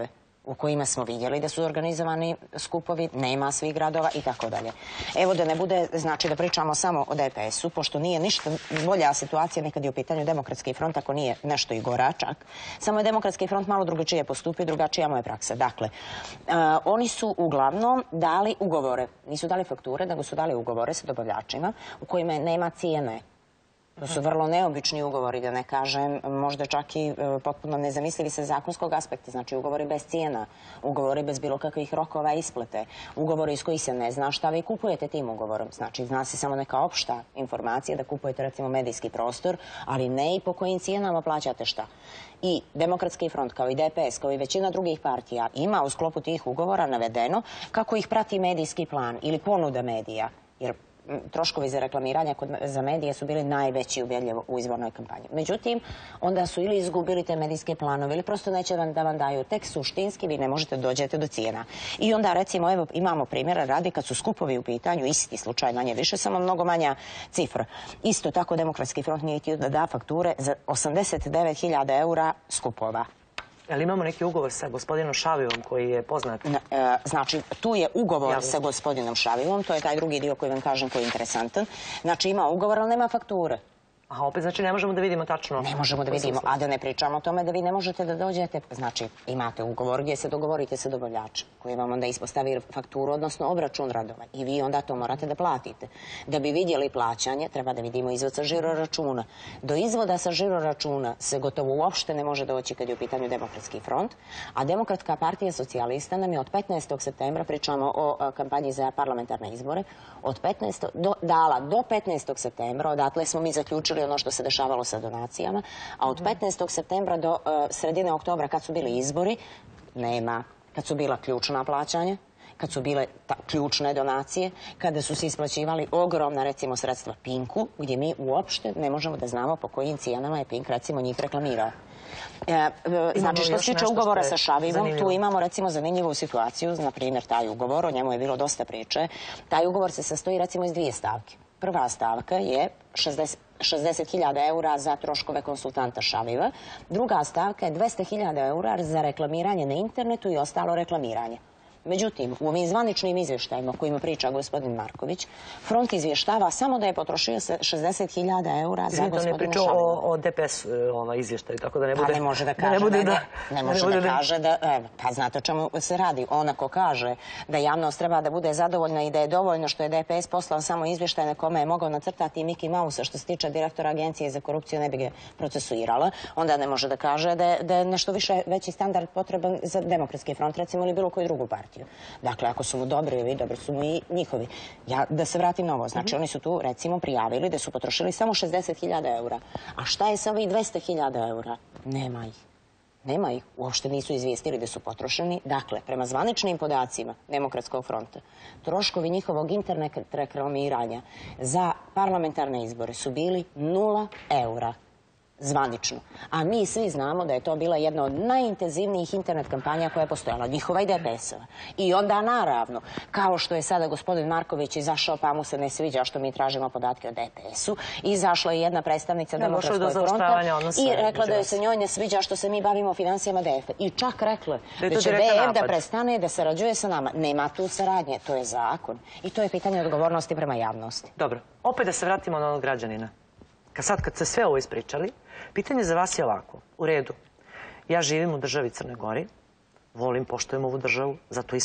u kojima smo vidjeli da su organizovani skupovi, nema svih gradova i tako dalje. Evo da ne bude, znači da pričamo samo o DPS-u, pošto nije ništa bolja situacija nekad je u pitanju Demokratski front, ako nije nešto i gora čak. Samo je Demokratski front malo drugačije postupio, drugačija mu je praksa. Dakle, oni su uglavnom dali ugovore, nisu dali fakture, nego su dali ugovore sa dobavljačima u kojima nema cijene. To su vrlo neobični ugovori, da ne kažem, možda čak i potpuno nezamislivi sa zakonskog aspekta. Znači, ugovori bez cijena, ugovori bez bilo kakvih rokova isplate, ugovori iz kojih se ne zna šta vi kupujete tim ugovorom. Znači, zna se samo neka opšta informacija da kupujete, recimo, medijski prostor, ali ne i po kojim cijenama plaćate šta. I Demokratski front, kao i DPS, kao i većina drugih partija, ima u sklopu tih ugovora navedeno kako ih prati medijski plan ili ponuda medija. Jer troškovi za reklamiranje za medije su bili najveći ubjedljivo u izbornoj kampanji. Međutim, onda su ili izgubili te medijske planove ili prosto neće da vam daju tek suštinski, vi ne možete dođete do cijena. I onda, recimo, evo, imamo primjera radi kad su skupovi u pitanju, isti slučaj manje više, samo mnogo manja cifra. Isto tako Demokratski front nije htio da da fakture za 89.000 eura skupova. Ali imamo neki ugovor sa gospodinom Šavivom koji je poznat? Znači, tu je ugovor sa gospodinom Šavivom, to je taj drugi dio koji vam kažem koji je interesantan. Znači, ima ugovor, ali nema fakture. Aha, opet znači ne možemo da vidimo tačno. Ne možemo da vidimo, a da ne pričamo o tome da vi ne možete da dođete. Znači, imate ugovor gdje se dogovorite sa dobavljačem koji vam onda ispostavi fakturu, odnosno obračun radova. I vi onda to morate da platite. Da bi vidjeli plaćanje, treba da vidimo izvod sa žiroračuna. Do izvoda sa žiroračuna se gotovo uopšte ne može doći kad je u pitanju Demokratski front, a Demokratska partija socijalista nam je od 15. septembra, pričamo o kampanji za parlamentarne izbore, dala do 15. septembra, odatle smo mi zaključili ono što se dešavalo sa donacijama, a od 15. septembra do sredine oktobra, kad su bili izbori, nema. Kad su bila ključna plaćanja, kad su bile ključne donacije, kada su se isplaćivali ogromna, recimo, sredstva Pinku, gdje mi uopšte ne možemo da znamo po kojim cijenama je Pink, recimo, njih reklamirao. Znači, što se tiče ugovora sa Šavivom, tu imamo, recimo, zanimljivu situaciju, na primjer, taj ugovor, o njemu je bilo dosta priče. Taj ugovor se sastoji, recimo, iz dvije stavke. Prva stavka je 60.000 eura za troškove konsultanta Šaviva. Druga stavka je 200.000 eura za reklamiranje na internetu i ostalo reklamiranje. Međutim, u ovim zvaničnim izvještajima o kojima priča gospodin Marković, front izvještava samo da je potrošio 60.000 eura za gospodina Šaviva. On je pričao o DPS izvještaju, tako da ne bude... Pa ne može da kaže ne može da kaže da... Pa znate o čemu se radi. On ako kaže da javnost treba da bude zadovoljna i da je dovoljno što je DPS poslao samo izvještaj na kome je mogao nacrtati Miki Mausa što se tiče direktora Agencije za korupciju ne bi ga procesuirala, onda ne može da kaže da je nešto više veći standard potreban za Demokratski front, recimo, ili bilo koju drugu partiju. Dakle, ako su mu dobri ovi, dobri su mu i njihovi. Da se vratim na ovo. Znači, oni su tu, recimo, prijavili da su potrošili samo 60.000 eura. A šta je sa ovih 200.000 eura? Nema ih. Nema ih. Uopšte nisu izvijestili da su potrošeni. Dakle, prema zvaničnim podacima Demokratskog fronta, troškovi njihovog internet reklamiranja za parlamentarne izbore su bili 0 eura. Zvanično. A mi svi znamo da je to bila jedna od najintenzivnijih internet kampanja koja je postojala, njihova i DPS-ova. I onda, naravno, kao što je sada gospodin Marković izašao, pa mu se ne sviđa što mi tražimo podatke o DPS-u, izašla je jedna predstavnica Demokratskog fronta i rekla da joj se njoj ne sviđa što se mi bavimo financijama DF. I čak rekla da će DF da prestane da sarađuje sa nama. Nema tu saradnje, to je zakon. I to je pitanje odgovornosti prema javnosti. Dobro, opet da se vratimo na onog građanina. Sad kad ste sve ovo ispričali, pitanje za vas je ovako. U redu, ja živim u državi Crne Gori, volim, poštujem ovu državu,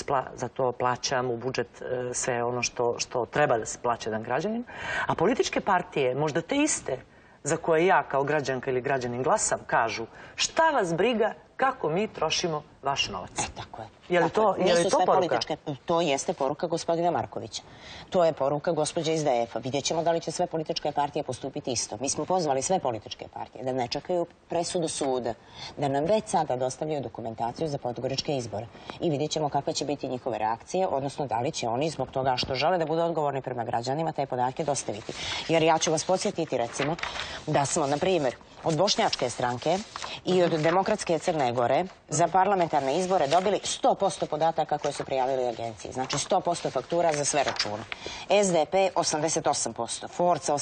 zato plaćam u budžet sve ono što treba da se plaća jedan građanin, a političke partije, možda te iste za koje ja kao građanka ili građanin glasam, kažu šta vas briga kako mi trošimo vaš novac. Tako je. Je li to poruka? To jeste poruka gospodina Markovića. To je poruka gospođe iz DF-a. Vidjet ćemo da li će sve političke partije postupiti isto. Mi smo pozvali sve političke partije da ne čekaju presudu suda, da nam već sada dostavljaju dokumentaciju za podgoričke izbore. I vidjet ćemo kakve će biti njihove reakcije, odnosno da li će oni zbog toga što žele da budu odgovorni prema građanima te podatke dostaviti. Jer ja ću vas podsjetiti, recimo, da smo, na primjer, od Bošnjačke stranke i od Demokratske Crne Gore za parlamentarne parlamentarne izbore dobili 100% podataka koje su prijavili agenciji. Znači 100% faktura za sve račune. SDP 88%, Forca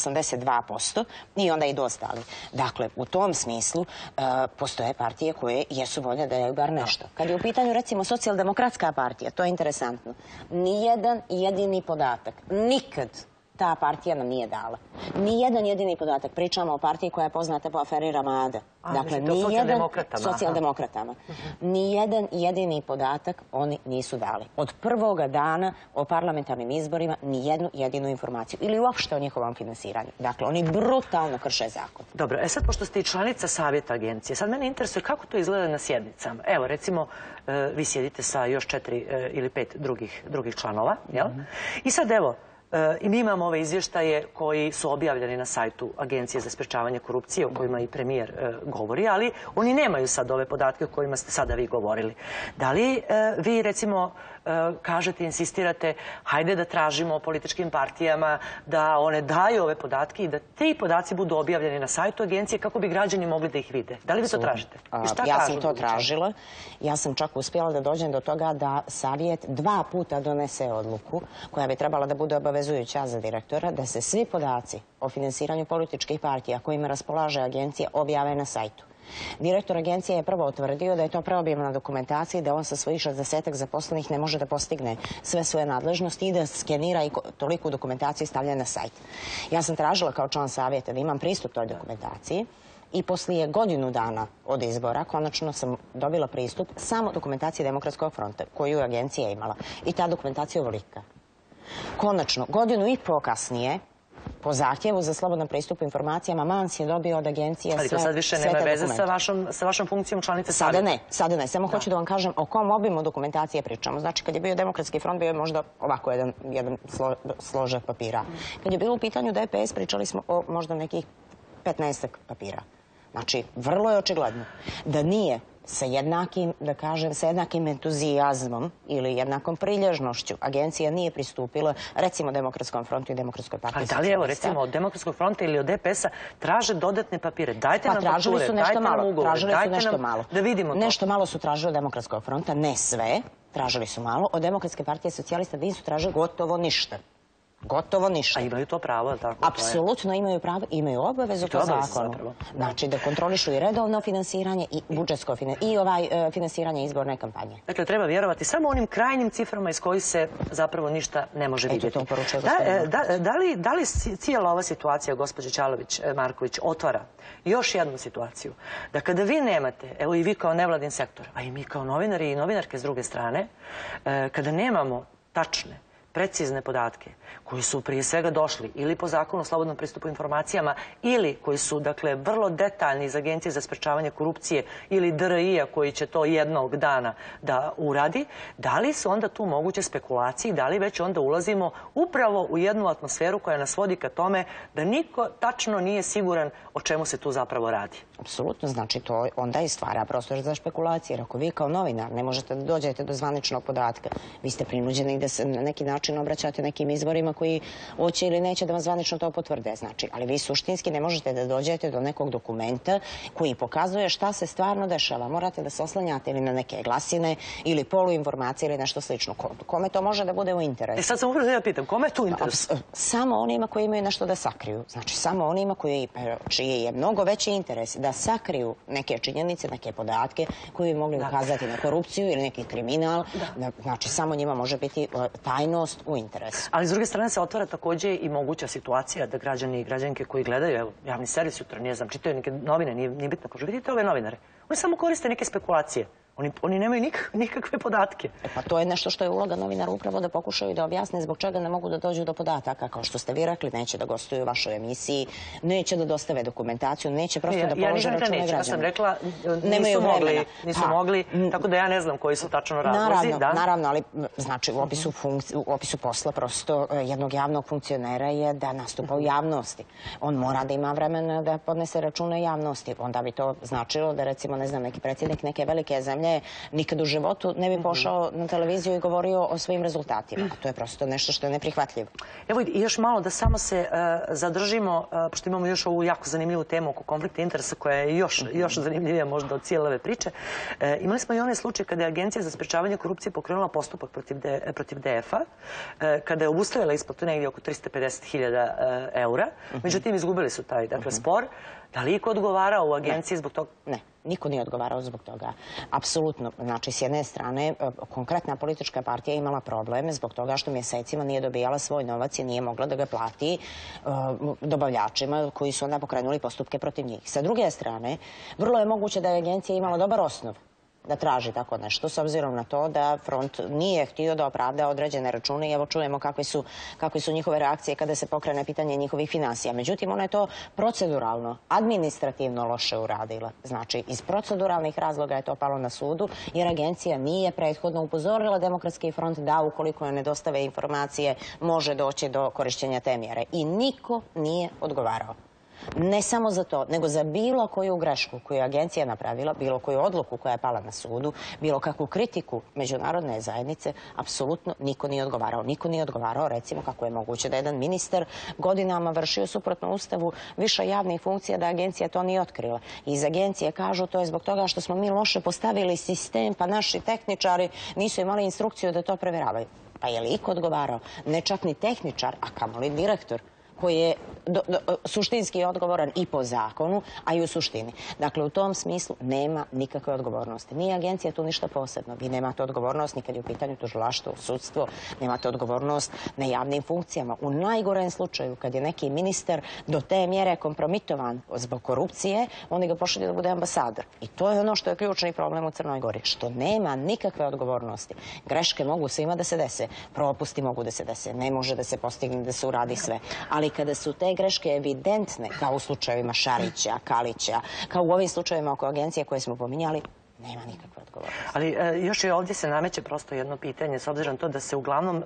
82% i onda i dostali. Dakle, u tom smislu postoje partije koje jesu volje da daju bar nešto. Kad je u pitanju, recimo, socijaldemokratska partija, to je interesantno. Nijedan jedini podatak, nikad ta partija nam nije dala. Nijedan jedini podatak. Pričamo o partiji koja je poznata po aferi Ramada. Dakle, socijaldemokratama. Nijedan jedini podatak oni nisu dali. Od prvoga dana o parlamentarnim izborima nijednu jedinu informaciju. Ili uopšte o njihovom finansiranju. Dakle, oni brutalno krše zakon. Dobro, sad pošto ste i članica savjeta agencije, sad mene interesuje kako to izgleda na sjednicama. Evo, recimo, vi sjedite sa još 4 ili 5 drugih članova, jel? I sad, evo, i mi imamo ove izvještaje koji su objavljeni na sajtu Agencije za sprečavanje korupcije, o kojima i premijer govori, ali oni nemaju sad ove podatke o kojima ste sada vi govorili. Da li vi, recimo, kažete, insistirate, hajde da tražimo o političkim partijama da one daju ove podatke i da ti podaci budu objavljeni na sajtu agencije kako bi građani mogli da ih vide? Da li vi to tražite? Ja sam to tražila. Ja sam čak uspjela da dođem do toga da savjet 2 puta donese odluku koja bi trebala da bude obavezujuća za direktora, da se svi podaci o finansiranju političkih partija kojima raspolaže agencija objave na sajtu. Direktor agencije je prvo utvrdio da je to preobimna dokumentacija i da on sa svojih 60 zaposlenih ne može da postigne sve svoje nadležnosti i da skenira i toliku dokumentaciju stavlja na sajt. Ja sam tražila kao član savjeta da imam pristup toj dokumentaciji i poslije godinu dana od izbora konačno sam dobila pristup samo dokumentaciji Demokratskog fronta koju je agencija imala. I ta dokumentacija je ovolika. Konačno, godinu i po kasnije, po zahtjevu za slobodan pristup informacijama, Mans je dobio od agencije sve te dokumente. Ali to sad više nema veze sa vašom funkcijom članice savjeta? Sada ne. Samo hoću da vam kažem o kom obimu dokumentacije pričamo. Znači, kad je bio Demokratski front, bio je možda ovako jedan složak papira. Kad je bilo u pitanju DPS, pričali smo o možda nekih 15 papira. Znači, vrlo je očigledno da nije sa jednakim, da kažem, sa jednakim entuzijazmom ili jednakom prilježnošću agencija nije pristupila, recimo, Demokratskom frontu i Demokratskoj partiji. Ali da li, evo, recimo, od Demokratskog fronta ili od DPS-a traže dodatne papire? Dajte nam fakture, tražili su nešto malo. Dajte nam da vidimo to. Nešto malo su tražili od Demokratskog fronta, ne sve, tražili su malo. Od Demokratske partije socijalista nisu tražili gotovo ništa. Gotovo ništa. A imaju to pravo, tako? Apsolutno imaju pravo, imaju obavezu po zakonu. Znači da kontrolišu i redovno finansiranje i budžetsko finansiranje izborne kampanje. Dakle, treba vjerovati samo onim krajnjim ciframa iz kojih se zapravo ništa ne može vidjeti. Eto, to poručuje gospodin. Da li cijela ova situacija, gospođe Čalović-Marković, otvara još jednu situaciju? Da kada vi nemate, evo i vi kao nevladin sektor, a i mi kao novinari i novinarke s druge strane, kada nemamo tačne, precizne podatke koji su prije svega došli ili po zakonu o slobodnom pristupu informacijama ili koji su, dakle, vrlo detaljni iz Agencije za sprečavanje korupcije ili DRI-a koji će to jednog dana da uradi, da li su onda tu moguće spekulacije i da li već onda ulazimo upravo u jednu atmosferu koja nas vodi ka tome da niko tačno nije siguran o čemu se tu zapravo radi? Apsolutno, znači to onda i stvara prostor za spekulacije. Jer ako vi kao novinar ne možete da dođete do zvaničnog podatka, vi ste prinuđeni da se na neki način obraćate nekim izvorima koji hoće ili neće da vam zvanično to potvrde. Znači, ali vi suštinski ne možete da dođete do nekog dokumenta koji pokazuje šta se stvarno dešava. Morate da se oslanjate ili na neke glasine ili poluinformacije ili nešto slično. Kome to može da bude u interesu? Sad sam upravo da ja pitam, kome je tu interes? Samo onima koji imaju nešto da sakriju. Znači, samo onima čiji je mnogo veći interes da sakriju neke činjenice, neke podatke koji bi mogli ukazati na korupciju ili neki kriminal. Znači, samo njima može biti tajnost u interesu. Ali s druge strane se otvara također i moguća situacija da građani i građanke koji gledaju, evo, javni servis jutro, ne znam, čitaju neke novine, nije bitno, kažu, vidite ove novinare, oni samo koriste neke spekulacije. Oni nemaju nikakve podatke. Pa to je nešto što je uloga novinara upravo da pokušaju da objasne zbog čega ne mogu da dođu do podataka. Kao što ste vi rekli, neće da gostuju u vašoj emisiji, neće da dostave dokumentaciju, neće prosto da polože račune građana. Ja sam rekla, nisu mogli, tako da ja ne znam koji su tačno razlozi. Naravno, ali znači u opisu posla prosto jednog javnog funkcionera je da nastupa u javnosti. On mora da ima vremena da podnese račune javnosti. Onda bi to značilo da, recimo, ne znam, neki predsjednik neke velike zemlje godine nikad u životu ne bi pošao na televiziju i govorio o svojim rezultatima. To je prosto nešto što je neprihvatljivo. Evo i još malo da samo se zadržimo, pošto imamo još ovu jako zanimljivu temu oko konflikta interesa koja je još zanimljivija možda od cijele ove priče. Imali smo i onaj slučaj kada je Agencija za sprečavanje korupcije pokrenula postupak protiv DF-a, kada je obustavila isplatu negdje oko 350.000 eura. Međutim, izgubili su taj spor. Da li je iko odgovarao u agenciji zbog toga? Ne. Niko nije odgovarao zbog toga. Apsolutno. Znači, s jedne strane, konkretna politička partija imala problem zbog toga što mjesecima nije dobijala svoj novac i nije mogla da ga plati dobavljačima koji su onda pokrenuli postupke protiv njih. Sa druge strane, vrlo je moguće da je agencija imala dobar osnov da traži tako nešto, s obzirom na to da front nije htio da opravda određene račune i evo čujemo kakve su njihove reakcije kada se pokrene pitanje njihovih finansija. Međutim, ona je to proceduralno, administrativno loše uradila. Znači, iz proceduralnih razloga je to palo na sudu, jer agencija nije prethodno upozorila Demokratski front da ukoliko joj ne dostave informacije može doći do korišćenja te mjere. I niko nije odgovarao. Ne samo za to, nego za bilo koju grešku koju je agencija napravila, bilo koju odluku koja je pala na sudu, bilo kakvu kritiku međunarodne zajednice, apsolutno niko nije odgovarao. Niko nije odgovarao, recimo, kako je moguće da jedan ministar godinama vršio suprotno Ustavu više javnih funkcija da agencija to nije otkrila. I iz agencije kažu to je zbog toga što smo mi loše postavili sistem, pa naši tehničari nisu imali instrukciju da to provjeravaju. Pa je li iko odgovarao? Ne čak ni tehničar, a kamoli direktor, koji je suštinski odgovoran i po zakonu, a i u suštini. Dakle, u tom smislu nema nikakve odgovornosti. Nije agencija tu ništa posebno. Vi nemate odgovornost ni kad je u pitanju tužilaštvo, sudstvo, nemate odgovornost na javnim funkcijama. U najgorem slučaju, kad je neki ministar do te mjere kompromitovan zbog korupcije, oni ga pošalju da bude ambasador. I to je ono što je ključni problem u Crnoj Gori, što nema nikakve odgovornosti. Greške mogu svima da se dese, propusti mogu da se dese, ne može da se postigne da se uradi sve. Ali kada su te greške evidentne, kao u slučajevima Šarića, Kalića, kao u ovim slučajevima oko agencije koje smo pominjali, nema nikakve odgovornosti. Ali još i ovdje se nameće prosto jedno pitanje, s obzirom na to da se uglavnom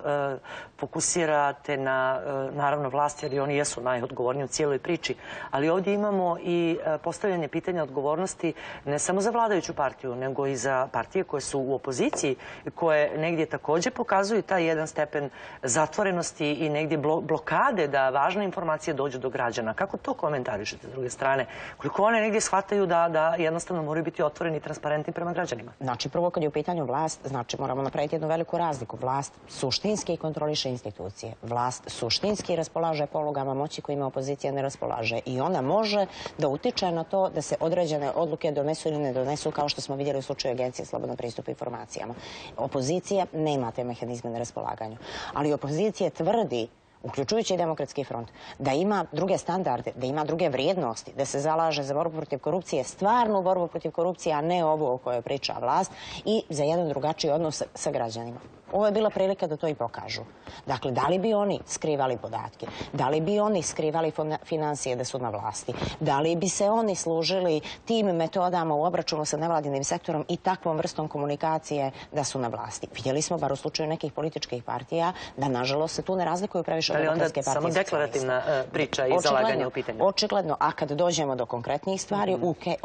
fokusirate na, naravno, vlast, jer i oni jesu najodgovorniji u cijeloj priči, ali ovdje imamo i postavljanje pitanja odgovornosti ne samo za vladajuću partiju, nego i za partije koje su u opoziciji, koje negdje također pokazuju taj jedan stepen zatvorenosti i negdje blokade da važne informacije dođu do građana. Kako to komentarišete s druge strane? Koliko one negdje shvataju da jednostavno moraju biti otvoreni i transparentni prema građanima? Znači, prvo kad je u pitanju vlast, znači moramo napraviti jednu veliku razliku. Vlast suštinski kontroliše institucije. Vlast suštinski raspolaže polugama moći kojima opozicija ne raspolaže. I ona može da utiče na to da se određene odluke donesu ili ne donesu, kao što smo vidjeli u slučaju Agencije slobodno pristup informacijama. Opozicija nema te mehanizme na raspolaganju. Ali opozicija tvrdi, uključujući i Demokratski front, da ima druge standarde, da ima druge vrijednosti, da se zalaže za borbu protiv korupcije, stvarnu borbu protiv korupcije, a ne ovu o kojoj priča vlast, i za jedan drugačiji odnos sa građanima. Ovo je bila prilika da to i pokažu. Dakle, da li bi oni skrivali podatke? Da li bi oni skrivali financije da su na vlasti? Da li bi se oni služili tim metodama u obračunu sa nevladinim sektorom i takvom vrstom komunikacije da su na vlasti? Vidjeli smo, bar u slučaju nekih političkih partija, da nažalost se tu ne razlikuju previše od Demokratske partije. Ali onda samo deklarativna priča i zalaganje u pitanju. Očigledno, a kad dođemo do konkretnih stvari,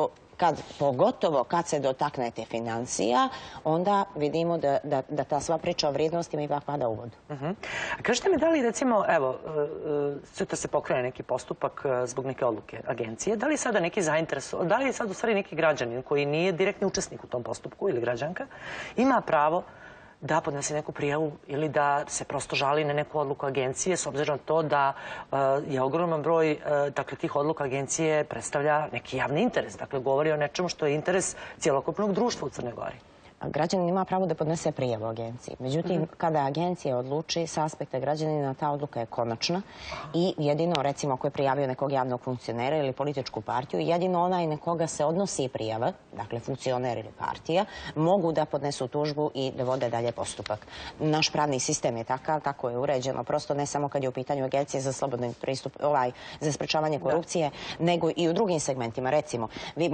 pogotovo kad se dotaknete financija, onda vidimo da ta sva priča o vrijednostima ipak pada u vodu. Kažete mi, da li recimo, evo, sutra se pokrene neki postupak zbog neke odluke agencije, da li sada neki zainteresovan, da li sad u stvari neki građanin koji nije direktni učesnik u tom postupku ili građanka, ima pravo da podnese neku prijavu ili da se prosto žali na neku odluku agencije, s obzirom na to da je ogroman broj tih odluka agencije predstavlja neki javni interes. Dakle, govori o nečemu što je interes cjelokupnog društva u Crnoj Gori. Građanin ima pravo da podnese prijavu agenciji. Međutim, kada agencija odluči sa aspekta građanina, ta odluka je konačna i jedino, recimo, ako je prijavio nekog javnog funkcionera ili političku partiju, jedino onaj na koga se odnosi prijava, dakle funkcioner ili partija, mogu da podnesu tužbu i da vode dalje postupak. Naš pravni sistem je takav, tako je uređeno, prosto ne samo kad je u pitanju agencije za slobodni pristup, za sprečavanje korupcije, nego i u drugim segmentima. Recimo,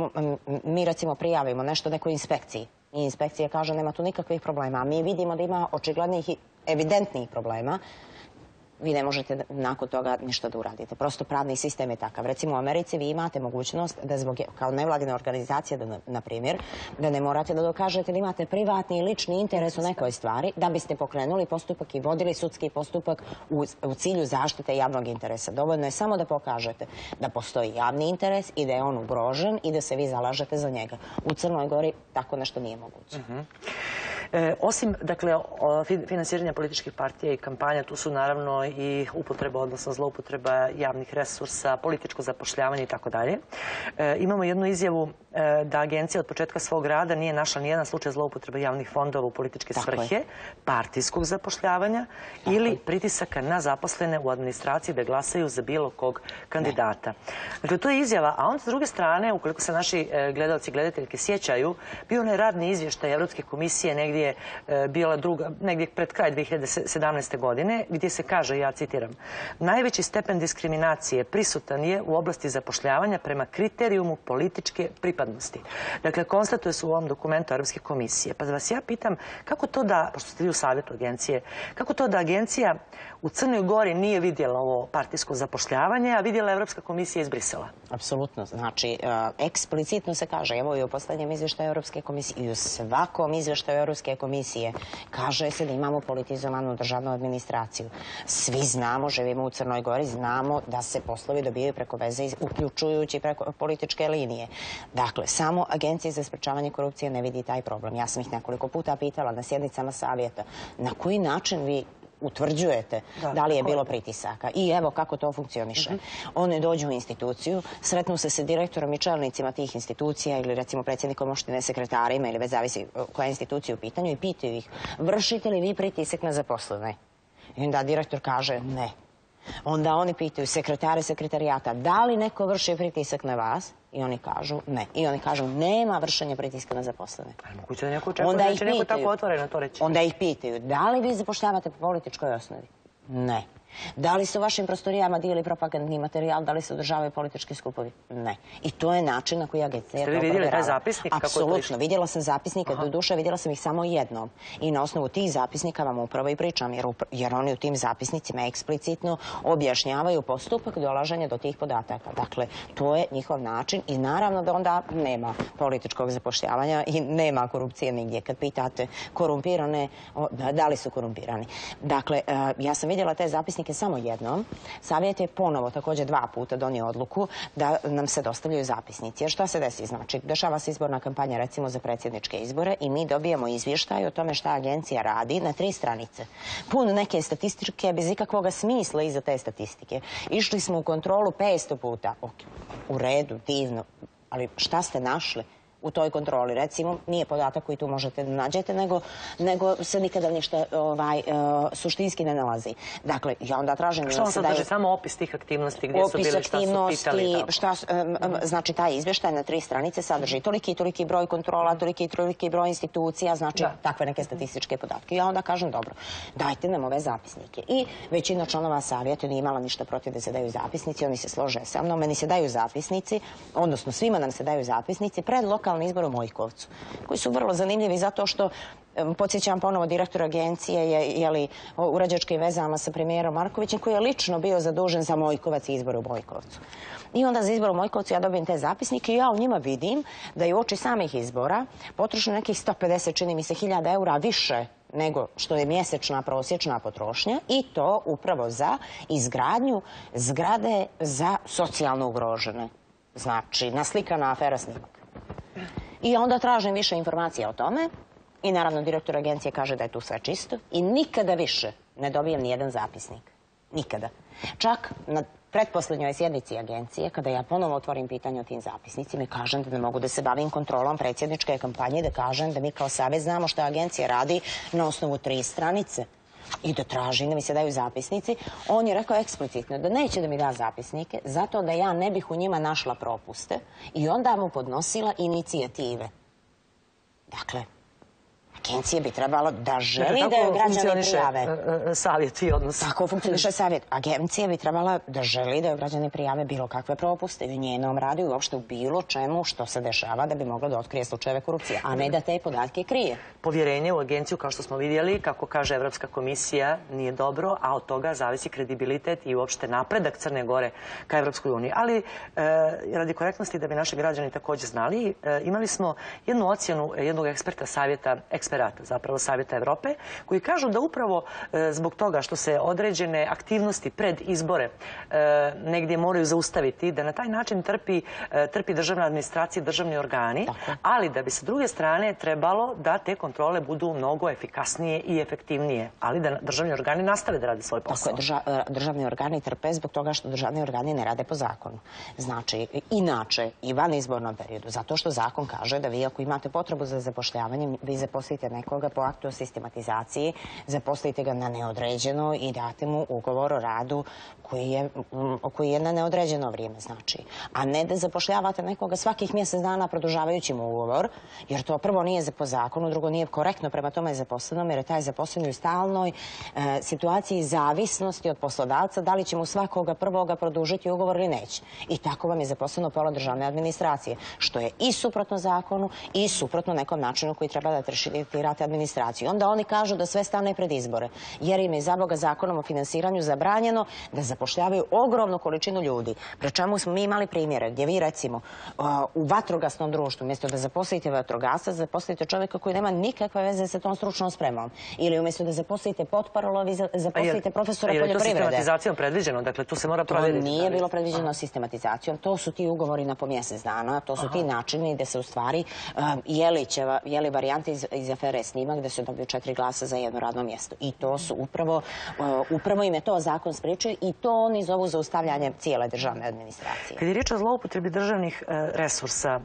mi recimo prijavimo nešto nekoj inspekciji. I inspekcija kaže nema tu nikakvih problema, a mi vidimo da ima očiglednih i evidentnih problema. vi ne možete nakon toga ništa da uradite. Prosto pravni sistem je takav. Recimo u Americi vi imate mogućnost da kao nevladina organizacija, na primjer, da ne morate da dokažete da imate privatni i lični interes u nekoj stvari, da biste pokrenuli postupak i vodili sudski postupak u cilju zaštite javnog interesa. Dovoljno je samo da pokažete da postoji javni interes i da je on ugrožen i da se vi zalažete za njega. U Crnoj Gori tako nešto nije moguće. Osim, dakle, finansiranja političkih partija i kampanja, tu su naravno i upotreba, odnosno zloupotreba javnih resursa, političko zapošljavanje i tako dalje. Imamo jednu izjavu da agencija od početka svog rada nije našla nijedan slučaj zloupotrebe javnih fondova u političke svrhe, partijskog zapošljavanja ili pritisaka na zaposlene u administraciji da glasaju za bilo kog kandidata. Dakle, to je izjava, a onda s druge strane, ukoliko se naši gledalci i gledateljke sjećaju, bio onaj radni izvještaj Evropske komisije negdje pred kraj 2017. godine, gdje se kaže, ja citiram, najveći stepen diskriminacije prisutan je u oblasti zapošljavanja prema kriterijumu političke pripadnosti. Dakle, konstatuje se u ovom dokumentu Evropske komisije. Pa da vas ja pitam, kako to da, pošto ste vi u savjetu agencije, kako to da agencija u Crnoj Gori nije vidjela ovo partijsko zapošljavanje, a vidjela Evropska komisija iz Brisela? Apsolutno. Znači, eksplicitno se kaže, evo i u poslednjem izvještaju Evropske komisije i u svakom izvještaju Evropske komisije kaže se da imamo politizovanu državnu administraciju. Svi znamo, živimo u Crnoj Gori, znamo da se poslovi dobijaju preko veze, uključujući preko političke linije. Dakle, samo Agencija za sprečavanje korupcije ne vidi taj problem. Ja sam ih nekoliko puta pitala na sjednicama savjeta na koji način vi utvrđujete da li je bilo pritisaka. I evo kako to funkcioniše. Oni dođu u instituciju, sretnu se sa direktorom i čelnicima tih institucija ili recimo predsjednikom opštine, sekretarima ili već zavisi koja je institucija u pitanju i pitaju ih, vršite li vi pritisak na zaposlene? I onda direktor kaže ne. Onda oni pitaju sekretare sekretarijata, da li neko vrši pritisak na vas? I oni kažu ne. I oni kažu nema vršenja pritiska na zaposlene. Moguće da neko očekuje da će neko tako otvoreno to reći. Onda ih pitaju, da li vi zapošljavate po političkoj osnovi? Ne. Da li se u vašim prostorijama dijeli propagandni materijal, da li se održavaju politički skupovi? Ne. I to je način na koji agencija to provjerava. Ste vi vidjeli taj zapisnik? Apsolutno. Vidjela sam zapisnike, do duše vidjela sam ih samo jednom. I na osnovu tih zapisnika vam upravo i pričam, jer oni u tim zapisnicima eksplicitno objašnjavaju postupak dolaženja do tih podataka. Dakle, to je njihov način i naravno da onda nema političkog zapošljavanja i nema korupcije nigdje. Kad pitate korumpirane, da li su korumpirani? Dakle, ja sam vidjela te zapisnike samo jednom. Savjet je ponovo također 2 puta donio odluku da nam se dostavljaju zapisnici. Jer šta se desi? Znači, dešava se izborna kampanja recimo za predsjedničke izbore i mi dobijemo izvještaj o tome šta agencija radi na 3 stranice. Pun neke statistike bez ikakvog smisla iza te statistike. Išli smo u kontrolu 500 puta. U redu, divno. Ali šta ste našli u toj kontroli? Recimo, nije podatak koji tu možete da nađete, nego se nikada ništa suštinski ne nalazi. Dakle, ja onda tražim... Što vam sad kaže? Samo opis tih aktivnosti gdje su bili, šta su pitali? Znači, taj izvještaj na 3 stranice sadrži toliki i toliki broj kontrola, toliki broj institucija, znači takve neke statističke podatke. Ja onda kažem, dobro, dajte nam ove zapisnike. I većina članova savjeta nije imala ništa protiv da se daju zapisnici, oni se slože sa mnom, meni se daju zapisnici, odnosno svima nam se daju zapisnici pred lokalni izbor u Mojkovcu, koji su vrlo zanimljivi zato što, podsjećam ponovo, direktor agencije je u rađačkim vezama sa premijerom Markovićem, koji je lično bio zadužen za Mojkovac i izbor u Mojkovcu. I onda za izbor u Mojkovcu ja dobijem te zapisnike i ja u njima vidim da je u oči samih izbora potrošeno nekih 150, čini mi se, 1000 eura više nego što je mjesečna prosječna potrošnja i to upravo za izgradnju zgrade za socijalno ugrožene. Znači, naslikana afera snimak. I onda tražim više informacija o tome i naravno direktor agencije kaže da je tu sve čisto i nikada više ne dobijem nijedan zapisnik. Nikada. Čak na pretposlednjoj sjednici agencije, kada ja ponovo otvorim pitanje o tim zapisnicima i kažem da ne mogu da se bavim kontrolom predsjedničke kampanje, da kažem da mi kao savjet znamo što agencija radi na osnovu 3 stranice i da tražim da mi se daju zapisnici, on je rekao eksplicitno da neće da mi da zapisnike zato da ja ne bih u njima našla propuste i onda mu podnosila inicijative. Dakle, Agencije bi trebalo da želi da joj građani prijave. Savjeti, odnosno. Tako funkcioniše savjet. Agencija bi trebala da želi da joj građani prijave bilo kakve propuste u njenom radu i uopšte u bilo čemu što se dešava da bi mogla da otkrije slučajeve korupcije, a ne da te podatke krije. Povjerenje u agenciju, kao što smo vidjeli, kako kaže Evropska komisija, nije dobro, a od toga zavisi kredibilitet i uopšte napredak Crne Gore ka Evropskoj uniji. Ali, radi korektnosti, da bi naši građani također znali, imali smo jednu ocjenu jednog eksperata, zapravo Savjeta Evrope, koji kažu da upravo zbog toga što se određene aktivnosti pred izbore negdje moraju zaustaviti, da na taj način trpi državna administracija i državni organi, ali da bi sa druge strane trebalo da te kontrole budu mnogo efikasnije i efektivnije, ali da državni organi nastave da rade svoj posao. Tako je, državni organi trpe zbog toga što državni organi ne rade po zakonu. Znači, inače i van izbornom periodu, zato što zakon kaže da vi ako imate potrebu za zapošljavanjem, vi zaposlite nekoga po aktu o sistematizaciji, zaposlite ga na neodređeno i date mu ugovor o radu koji je na neodređeno vrijeme, znači. A ne da zapošljavate nekoga svakih mjesec dana produžavajući mu ugovor, jer to prvo nije po zakonu, drugo nije korektno prema tome zaposlenom, jer je taj zaposleni u stalnoj situaciji zavisnosti od poslodavca, da li će mu svakoga prvoga produžiti ugovor ili neće. I tako vam je zaposleno pola državne administracije, što je i suprotno zakonu i suprotno nekom načinu koji treba da tretirate administraciju. Onda oni kažu da sve stane pred izbore, jer im je za Boga zakonom o finansiranju zabranjeno da zapošljavaju ogromnu količinu ljudi. Pre čemu smo mi imali primjere gdje vi recimo u vatrogasnom društvu, umjesto da zaposlite vatrogasca, zaposlite čovjeka koji nema nikakve veze sa tom stručnom spremom. Ili umjesto da zaposlite potparolovi, zaposlite profesora poljoprivrede. Je li to sistematizacijom predviđeno? Dakle, tu se mora provjeriti. To nije bilo predviđeno sistematizacijom. To su ti ugovori na po mjesec dana. To su ti načini gdje se u stvari jeli varijante iz afere Snimak gdje se dobiju 4 glasa za jedno radno mjesto. I to su upravo im je to zakon spriječio i to oni zovu zaustavljanje cijele državne administracije. Kad je riječ o zloupotrebi državnih resursa,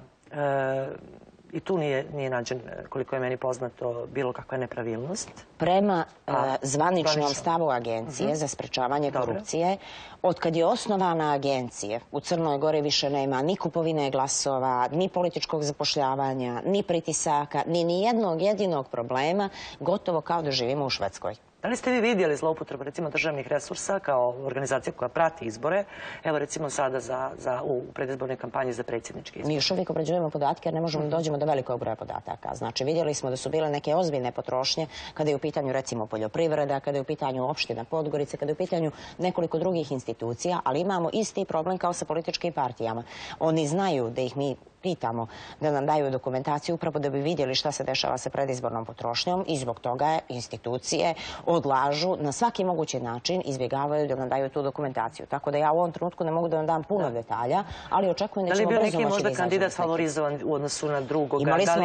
i tu nije nađen, koliko je meni poznato, bilo kakva nepravilnost. Prema zvaničnom stavu Agencije za sprečavanje korupcije, od kad je osnovana agencija, u Crnoj Gori više nema ni kupovine glasova, ni političkog zapošljavanja, ni pritisaka, ni jednog jedinog problema, gotovo kao da živimo u Švedskoj. Da li ste vi vidjeli zloupotrebu, recimo, državnih resursa kao organizacija koja prati izbore? Evo, recimo, sada u predizbornoj kampanji za predsjednički izbor. Mi još uvijek obrađujemo podatke jer ne možemo da dođemo do velikog broja podataka. Znači, vidjeli smo da su bile neke ozbiljne potrošnje kada je u pitanju, recimo, poljoprivreda, kada je u pitanju opština Podgorice, kada je u pitanju nekoliko drugih institucija, ali imamo isti problem kao sa političkim partijama. Oni znaju da ih mi pitamo da nam daju dokumentaciju upravo da bi vidjeli šta se dešava sa predizbornom potrošnjom i zbog toga institucije odlažu na svaki mogući način, izbjegavaju da nam daju tu dokumentaciju. Tako da ja u ovom trenutku ne mogu da vam dam puno detalja, ali očekujem da ćemo brzo moći da izađemo. Da li je bio neki možda kandidat favorizovan u odnosu na drugog?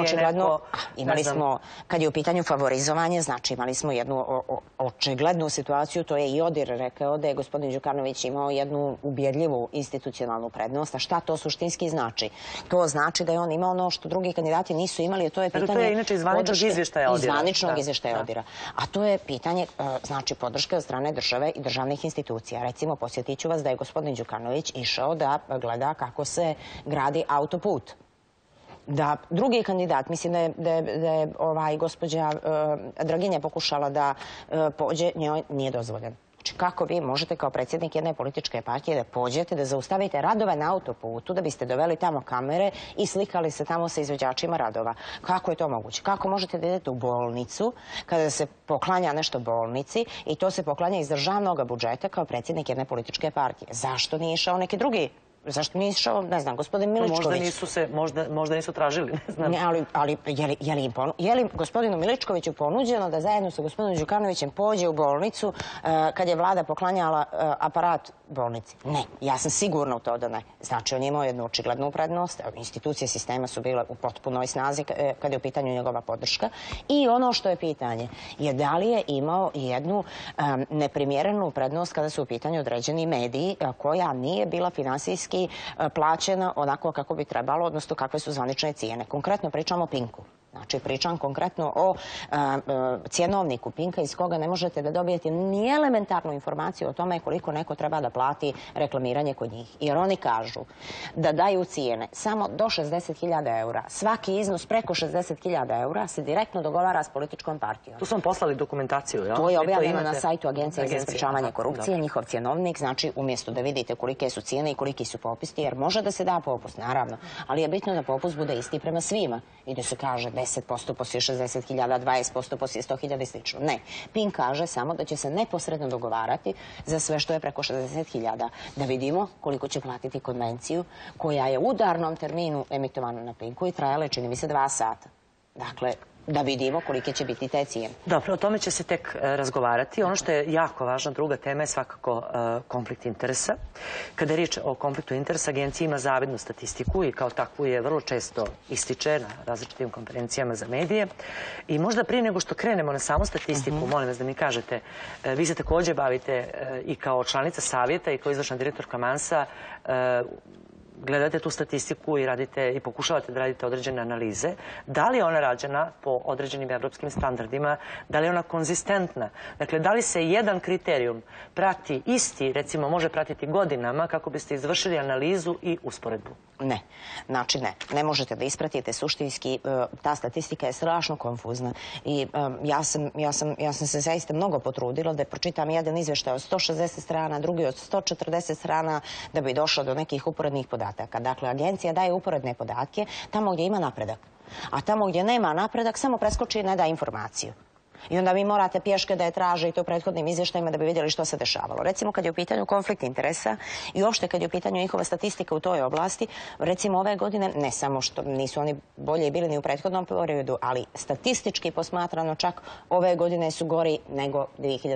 Imali smo, kad je u pitanju favorizovanje, znači imali smo jednu očiglednu situaciju, to je i ODIR rekao da je gospodin Đukanović imao jednu ubjedljivu institucionalnu prednost. A šta to suštinski znači? To znači da je on imao ono što drugi kandidati nisu imali, a to je pitanje... To je inače iz zvaničnog izvještaja ODIR-a. Iz zvaničnog izvještaja ODIR-a. A to je pitanje, znači, podrške od strane države i državnih institucija. Recimo, posjetit ću vas da je gospodin Đukanović išao da gleda kako se gradi autoput. Da drugi kandidat, mislim da je gospođa Draginja pokušala da pođe, njoj nije dozvoljeno. Znači, kako vi možete kao predsjednik jedne političke partije da pođete, da zaustavite radove na autoputu, da biste doveli tamo kamere i slikali se tamo sa izvođačima radova? Kako je to moguće? Kako možete da idete u bolnicu kada se poklanja nešto bolnici i to se poklanja iz državnog budžeta kao predsjednik jedne političke partije? Zašto nije išao neki drugi? Zašto nije išao, ne znam, gospodin Miličković? Možda nisu tražili, ne znam. Ali je li gospodinu Miličkoviću ponuđeno da zajedno sa gospodinom Đukanovićem pođe u bolnicu kad je vlada poklanjala aparat bolnici? Ne, ja sam sigurna u to da ne. Znači, on je imao jednu očiglednu prednost, institucije sistema su bile u potpunoj snazi kad je u pitanju njegova podrška. I ono što je pitanje je da li je imao jednu neprimjerenu prednost kada su u pitanju određeni mediji koja nije bila finansijski plaćena onako kako bi trebalo, odnosno kakve su zvanične cijene. Konkretno pričamo o Pinku. Znači, pričam konkretno o cjenovniku Pinka iz koga ne možete da dobijete ni elementarnu informaciju o tome koliko neko treba da plati reklamiranje kod njih. Jer oni kažu da daju cijene samo do 60.000 eura. Svaki iznos preko 60.000 eura se direktno dogovara s političkom partijom. Tu su vam poslali dokumentaciju, jel? To je objavljeno na sajtu Agencije za sprečavanje korupcije, njihov cjenovnik, znači umjesto da vidite kolike su cijene i koliki su popusti, jer može da se da popust, naravno, ali je bitno da popust bude isti prema svima i da se kaže 10% poslije 60.000, 20% poslije 100.000 i slično. Ne. Pink kaže samo da će se neposredno dogovarati za sve što je preko 60.000. Da vidimo koliko će platiti konvenciju koja je u udarnom terminu emitovana na Pinku i trajala je, čini mi se, 2 sata. Dakle, da vidimo kolike će biti te cijene. Dobro, o tome će se tek razgovarati. Ono što je jako važna druga tema je svakako konflikt interesa. Kada je riječ o konfliktu interesa, agencija ima zavidnu statistiku i kao takvu je vrlo često ističe na različitim konferencijama za medije. I možda prije nego što krenemo na samu statistiku, molim vas da mi kažete, vi se također bavite i kao članica savjeta i kao izvršna direktorka Mansa, gledate tu statistiku i radite i pokušavate da radite određene analize. Da li je ona rađena po određenim evropskim standardima? Da li je ona konzistentna? Dakle, da li se jedan kriterijum prati isti, recimo može pratiti godinama kako biste izvršili analizu i usporedbu? Ne. Znači ne. Ne možete da ispratite suštinski. Ta statistika je strašno konfuzna. I ja sam se zaista mnogo potrudila da pročitam jedan izvještaj od 160 strana, drugi od 140 strana da bi došla do nekih uporednih podataka. Dakle, agencija daje uporedne podatke tamo gdje ima napredak. A tamo gdje nema napredak, samo preskoči i ne da informaciju. I onda vi morate pješke da je traže i to u prethodnim izvještajima da bi vidjeli što se dešavalo. Recimo kad je u pitanju konflikt interesa i uopšte kad je u pitanju njihova statistika u toj oblasti, recimo ove godine, ne samo što nisu oni bolje bili ni u prethodnom periodu, ali statistički posmatrano čak ove godine su gori nego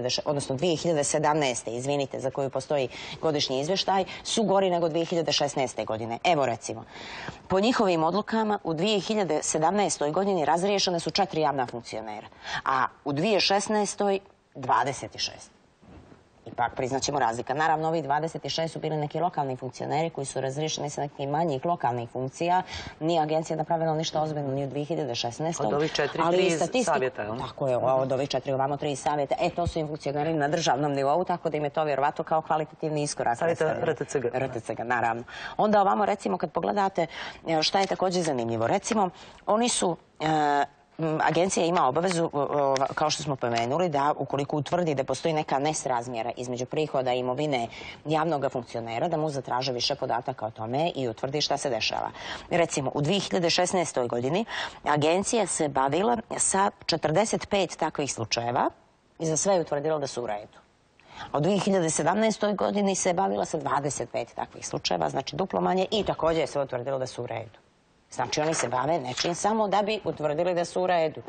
2017. izvinite, za koju postoji godišnji izvještaj, su gori nego 2016. godine. Evo recimo, po njihovim odlukama u 2017. godini razriješene su 4 javna funkcionera, a u 2016. 26. Ipak priznaćemo razlika. Naravno, ovi 26 su bili neki lokalni funkcioneri koji su razriješeni sa nekih manjih lokalnih funkcija. Nije agencija napravila ništa ozbiljno ni u 2016. Od ovih 4 savjeta, je li? Tako je, od ovih 4 ovamo 3 savjeta. To su im funkcioneri na državnom nivou, tako da im je to vjerovatno kao kvalitativni iskorak. Savjeta RTCG. RTCG, naravno. Onda ovamo, recimo, kad pogledate šta je također zanimljivo. Recimo, oni su... Agencija ima obavezu, kao što smo pomenuli, da ukoliko utvrdi da postoji neka nesrazmjera između prihoda i imovine javnog funkcionera, da mu zatraže više podataka o tome i utvrdi šta se dešava. Recimo, u 2016. godini agencija se bavila sa 45 takvih slučajeva i za sve je utvrdila da su u redu. A u 2017. godini se bavila sa 25 takvih slučajeva, znači duplo manje, i također je sve utvrdilo da su u redu. Znači, oni se bave nečim samo da bi utvrdili da su u redu.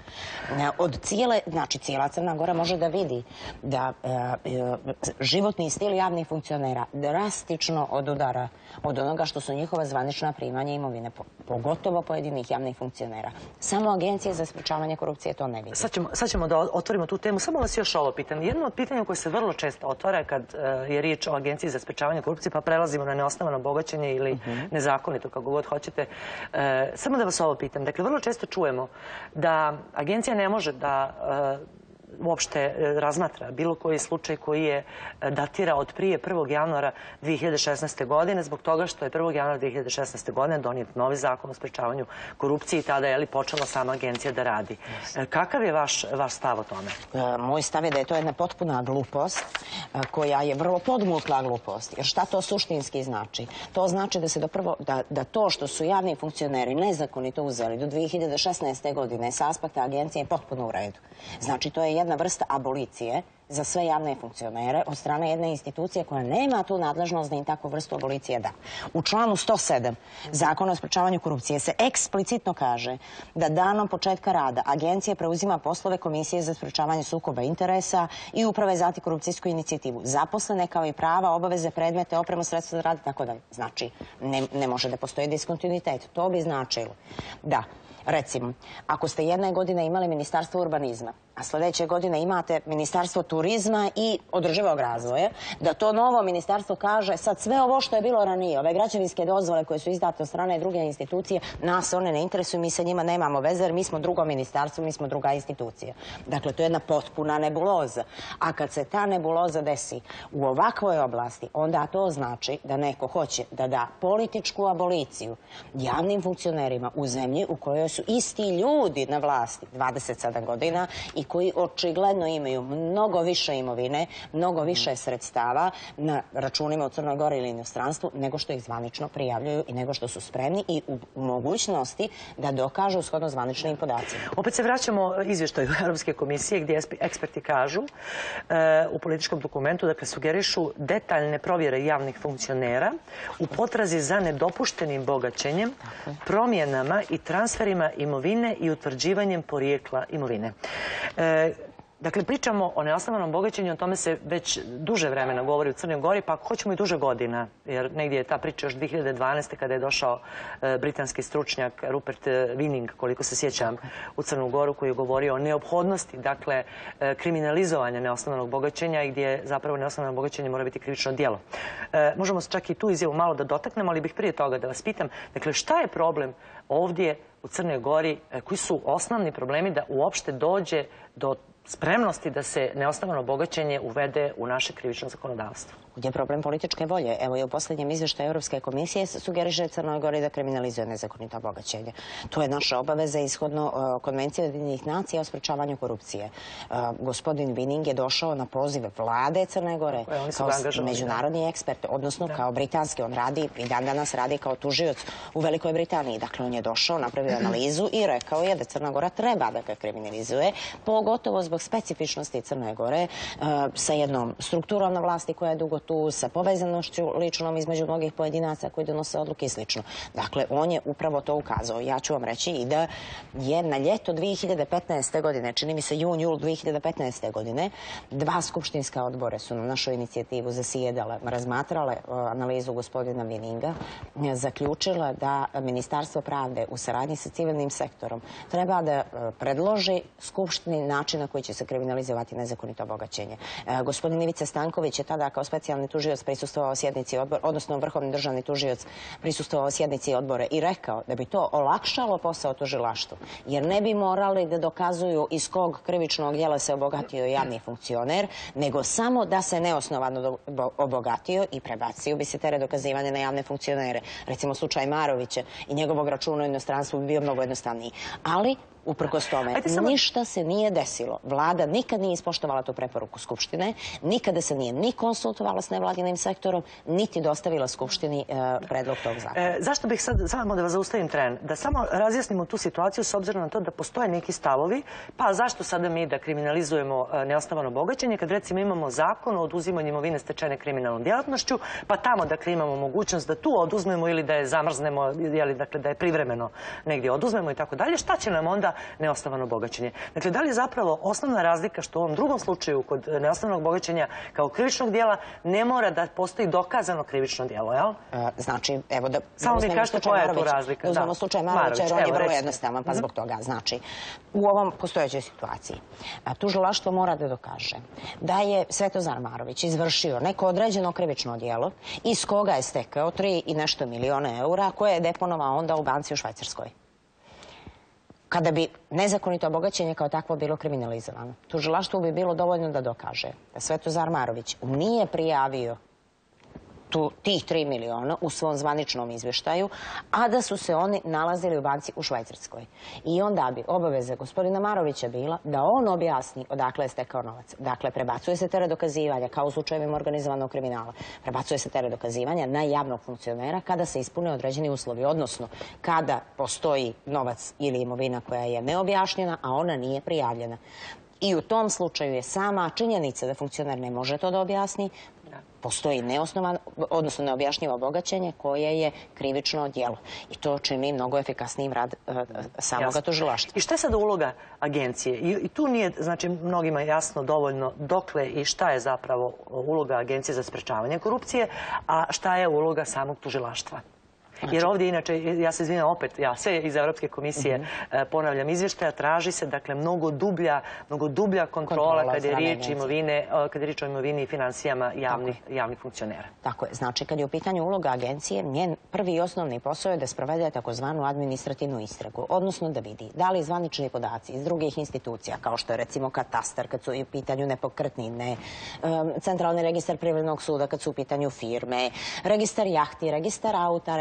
Znači, cijela Crna Gora može da vidi da životni stil javnih funkcionera drastično odudara od onoga što su njihova zvanična primanja imovine, pogotovo pojedinih javnih funkcionera. Samo Agencija za sprečavanje korupcije to ne vidi. Sad ćemo da otvorimo tu temu. Samo vas još ovo pitam. Jedno od pitanja koje se vrlo često otvara kad je riječ o Agenciji za sprečavanje korupcije, pa prelazimo na neosnovano bogaćenje ili nezakonito, kako god hoćete. Samo da vas ovo pitam. Dakle, vrlo često čujemo da agencija ne može da uopšte razmatra bilo koji slučaj koji je datira od prije 1. januara 2016. godine, zbog toga što je 1. januara 2016. godine donijet novi zakon o sprečavanju korupcije i tada je počela sama agencija da radi. Kakav je vaš stav o tome? Moj stav je da je to jedna potpuna glupost, koja je vrlo podmukla glupost. Jer šta to suštinski znači? To znači da to što su javni funkcioneri nezakonito uzeli do 2016. godine sa aspekta agencije je potpuno u redu. Znači, to je jedna vrsta abolicije za sve javne funkcionere od strane jedne institucije koja nema tu nadležnost da im takvu vrstu abolicije da. U članu 107 Zakona o sprečavanju korupcije se eksplicitno kaže da danom početka rada agencija preuzima poslove Komisije za sprečavanje sukoba interesa i Uprave za antikorupcijsku inicijativu. Zaposlene kao i prava, obaveze, predmete, opremu, sredstva za rad i tako dalje. Znači, ne može da postoji diskontinuitet. To bi značilo da, recimo, ako ste jedne godine imali Ministarstvo urbanizma, a sljedeće godine imate Ministarstvo turizma, turizma i održivog razvoja, da to novo ministarstvo kaže sad sve ovo što je bilo ranije, ove građevinske dozvole koje su izdate od strane druge institucije, nas one ne interesuju, mi sa njima nemamo veze jer mi smo drugo ministarstvo, mi smo druga institucija. Dakle, to je jedna potpuna nebuloza. A kad se ta nebuloza desi u ovakvoj oblasti, onda to znači da neko hoće da da političku aboliciju javnim funkcionerima u zemlji u kojoj su isti ljudi na vlasti 27 godina i koji očigledno imaju mnogo više imovine, mnogo više sredstava na računima u Crnoj Gori ili inostranstvu nego što ih zvanično prijavljuju i nego što su spremni i u mogućnosti da dokažu shodno zvaničnim podacima. Opet se vraćamo izvještaju Europske komisije gdje eksperti kažu u političkom dokumentu, dakle sugerišu detaljne provjere javnih funkcionera u potrazi za nedopuštenim bogaćenjem, promjenama i transferima imovine i utvrđivanjem porijekla imovine. Dakle, pričamo o neosnovanom bogaćenju, o tome se već duže vremena govori u Crnoj Gori, pa ako hoćemo i duže godina, jer negdje je ta priča još 2012. kada je došao britanski stručnjak Rupert Winning, koliko se sjećam, u Crnu Goru, koji je govorio o neophodnosti, dakle, kriminalizovanja neosnovanog bogaćenja i gdje zapravo neosnovano bogaćenje mora biti krivično djelo. Možemo čak i tu izjavu malo da dotaknemo, ali bih prije toga da vas pitam, dakle, šta je problem ovdje u Crnoj Gori, koji su osnovni problemi da uopšte dođe do spremnosti da se neosnovano bogaćenje uvede u naše krivično zakonodavstvo? Gdje je problem političke volje. Evo i u posljednjem izvještaju Europske komisije sugeriše Crnoj Gori da kriminalizuje nezakonito bogaćenje. To je naša obaveza ishodno Konvencije Ujedinjenih nacija o sprečavanju korupcije. Gospodin Winning je došao na poziv vlade Crne Gore kao međunarodni ekspert, odnosno kao britanski. On radi i dan danas radi kao tužioc u Velikoj Britaniji. Dakle, on je došao, napravio analizu i rekao je da Crna Gora treba da ga kriminalizuje, pogotovo zbog specifičnosti Crne Gore sa jednom strukturom na vlasti koja je dugo tu, sa povezanošću ličnom između mnogih pojedinaca koji donose odluke i slično. Dakle, on je upravo to ukazao. Ja ću vam reći i da je na ljeto 2015. godine, čini mi se jun, jul 2015. godine, 2 skupštinska odbora su na našu inicijativu zasjedale, razmatrale analizu gospodina Winninga, zaključila da Ministarstvo pravde u saradnji sa civilnim sektorom treba da predloži Skupštini način na koji će se kriminalizovati nezakonito bogaćenje. Gospodin Ivica Stanković je tada kao specijalni tužioc prisustvovao sjednici odbora, odnosno vrhovni državni tužioc prisustvovao sjednici odbora i rekao da bi to olakšalo posao tužilaštvu, jer ne bi morali da dokazuju iz kog krivičnog djela se obogatio javni funkcioner, nego samo da se neosnovano obogatio i prebacio bi se teret dokazivanja na javne funkcionere. Recimo slučaj Marovića i njegovog računa u inostranstvu bi bio mnogo jednostavniji. Ali uprkos tome, ništa se nije desilo. Vlada nikad nije ispoštovala tu preporuku Skupštine, nikada se nije ni konsultovala s nevladinim sektorom, niti dostavila Skupštini predlog tog zakona. Zašto bih sad, samo da vas zaustavim tren, da samo razjasnimo tu situaciju s obzirom na to da postoje neki stavovi, pa zašto sada mi da kriminalizujemo neosnovano bogaćenje, kad recimo imamo zakon o oduzimanju imovine stečene kriminalnom djelatnošću, pa tamo dakle imamo mogućnost da tu oduzmemo ili da je zamrznemo, dakle da je privremeno negdje oduzmemo i tako dalje, šta će nam onda neosnovano bogaćenje? Dakle, da li je zapravo osnovna razlika što u ovom drugom slučaju kod neosnovanog bogaćenja kao krivičnog djela ne mora da postoji dokazano krivično djelo, jel? Znači, evo da samo mi kažete koja je tu razlika. Da uzmemo slučaj Marovića, jer on je vrlo jednostavan, pa zbog toga. Znači, u ovom postojećoj situaciji tužilaštvo mora da dokaže da je Svetozar Marović izvršio neko određeno krivično djelo iz koga je stekao 3 i nešto miliona eura koje je deponovao onda u banci u Švajcarskoj. Kada bi nezakonito bogaćenje kao takvo bilo kriminalizovano, tužilaštvu bi bilo dovoljno da dokaže da Svetozar Marović nije prijavio tih 3 miliona u svom zvaničnom izvještaju, a da su se oni nalazili u banci u Švajcarskoj. I onda bi obaveza gospodina Marovića bila da on objasni odakle je stekao novac. Dakle, prebacuje se teret dokazivanja, kao u slučajevima organizovanog kriminala, prebacuje se teret dokazivanja na javnog funkcionera kada se ispune određeni uslovi, odnosno kada postoji novac ili imovina koja je neobjašnjena, a ona nije prijavljena. I u tom slučaju je sama činjenica da funkcioner ne može to da objasni, postoji neosnovano, odnosno neobjašnjivo bogaćenje koje je krivično djelo. I to čini mnogo efikasnijim rad samoga tužilaštva. I šta je sada uloga agencije? I tu nije, znači, mnogima jasno dovoljno dokle i šta je zapravo uloga Agencije za sprečavanje korupcije, a šta je uloga samog tužilaštva? Jer ovdje, inače, ja se izvinjam opet, ja sve iz Evropske komisije ponavljam izvještaja, traži se, dakle, mnogo dublja kontrola kada je riječ o imovini i financijama javnih funkcionera. Tako je. Znači, kad je u pitanju uloga agencije, njen prvi i osnovni posao je da sprovede takozvanu administrativnu istragu, odnosno da vidi da li zvanični podaci iz drugih institucija, kao što je recimo katastar, kad su u pitanju nepokretnine, centralni registar privrednog suda, kad su u pitanju firme, registar jahti, registar auta,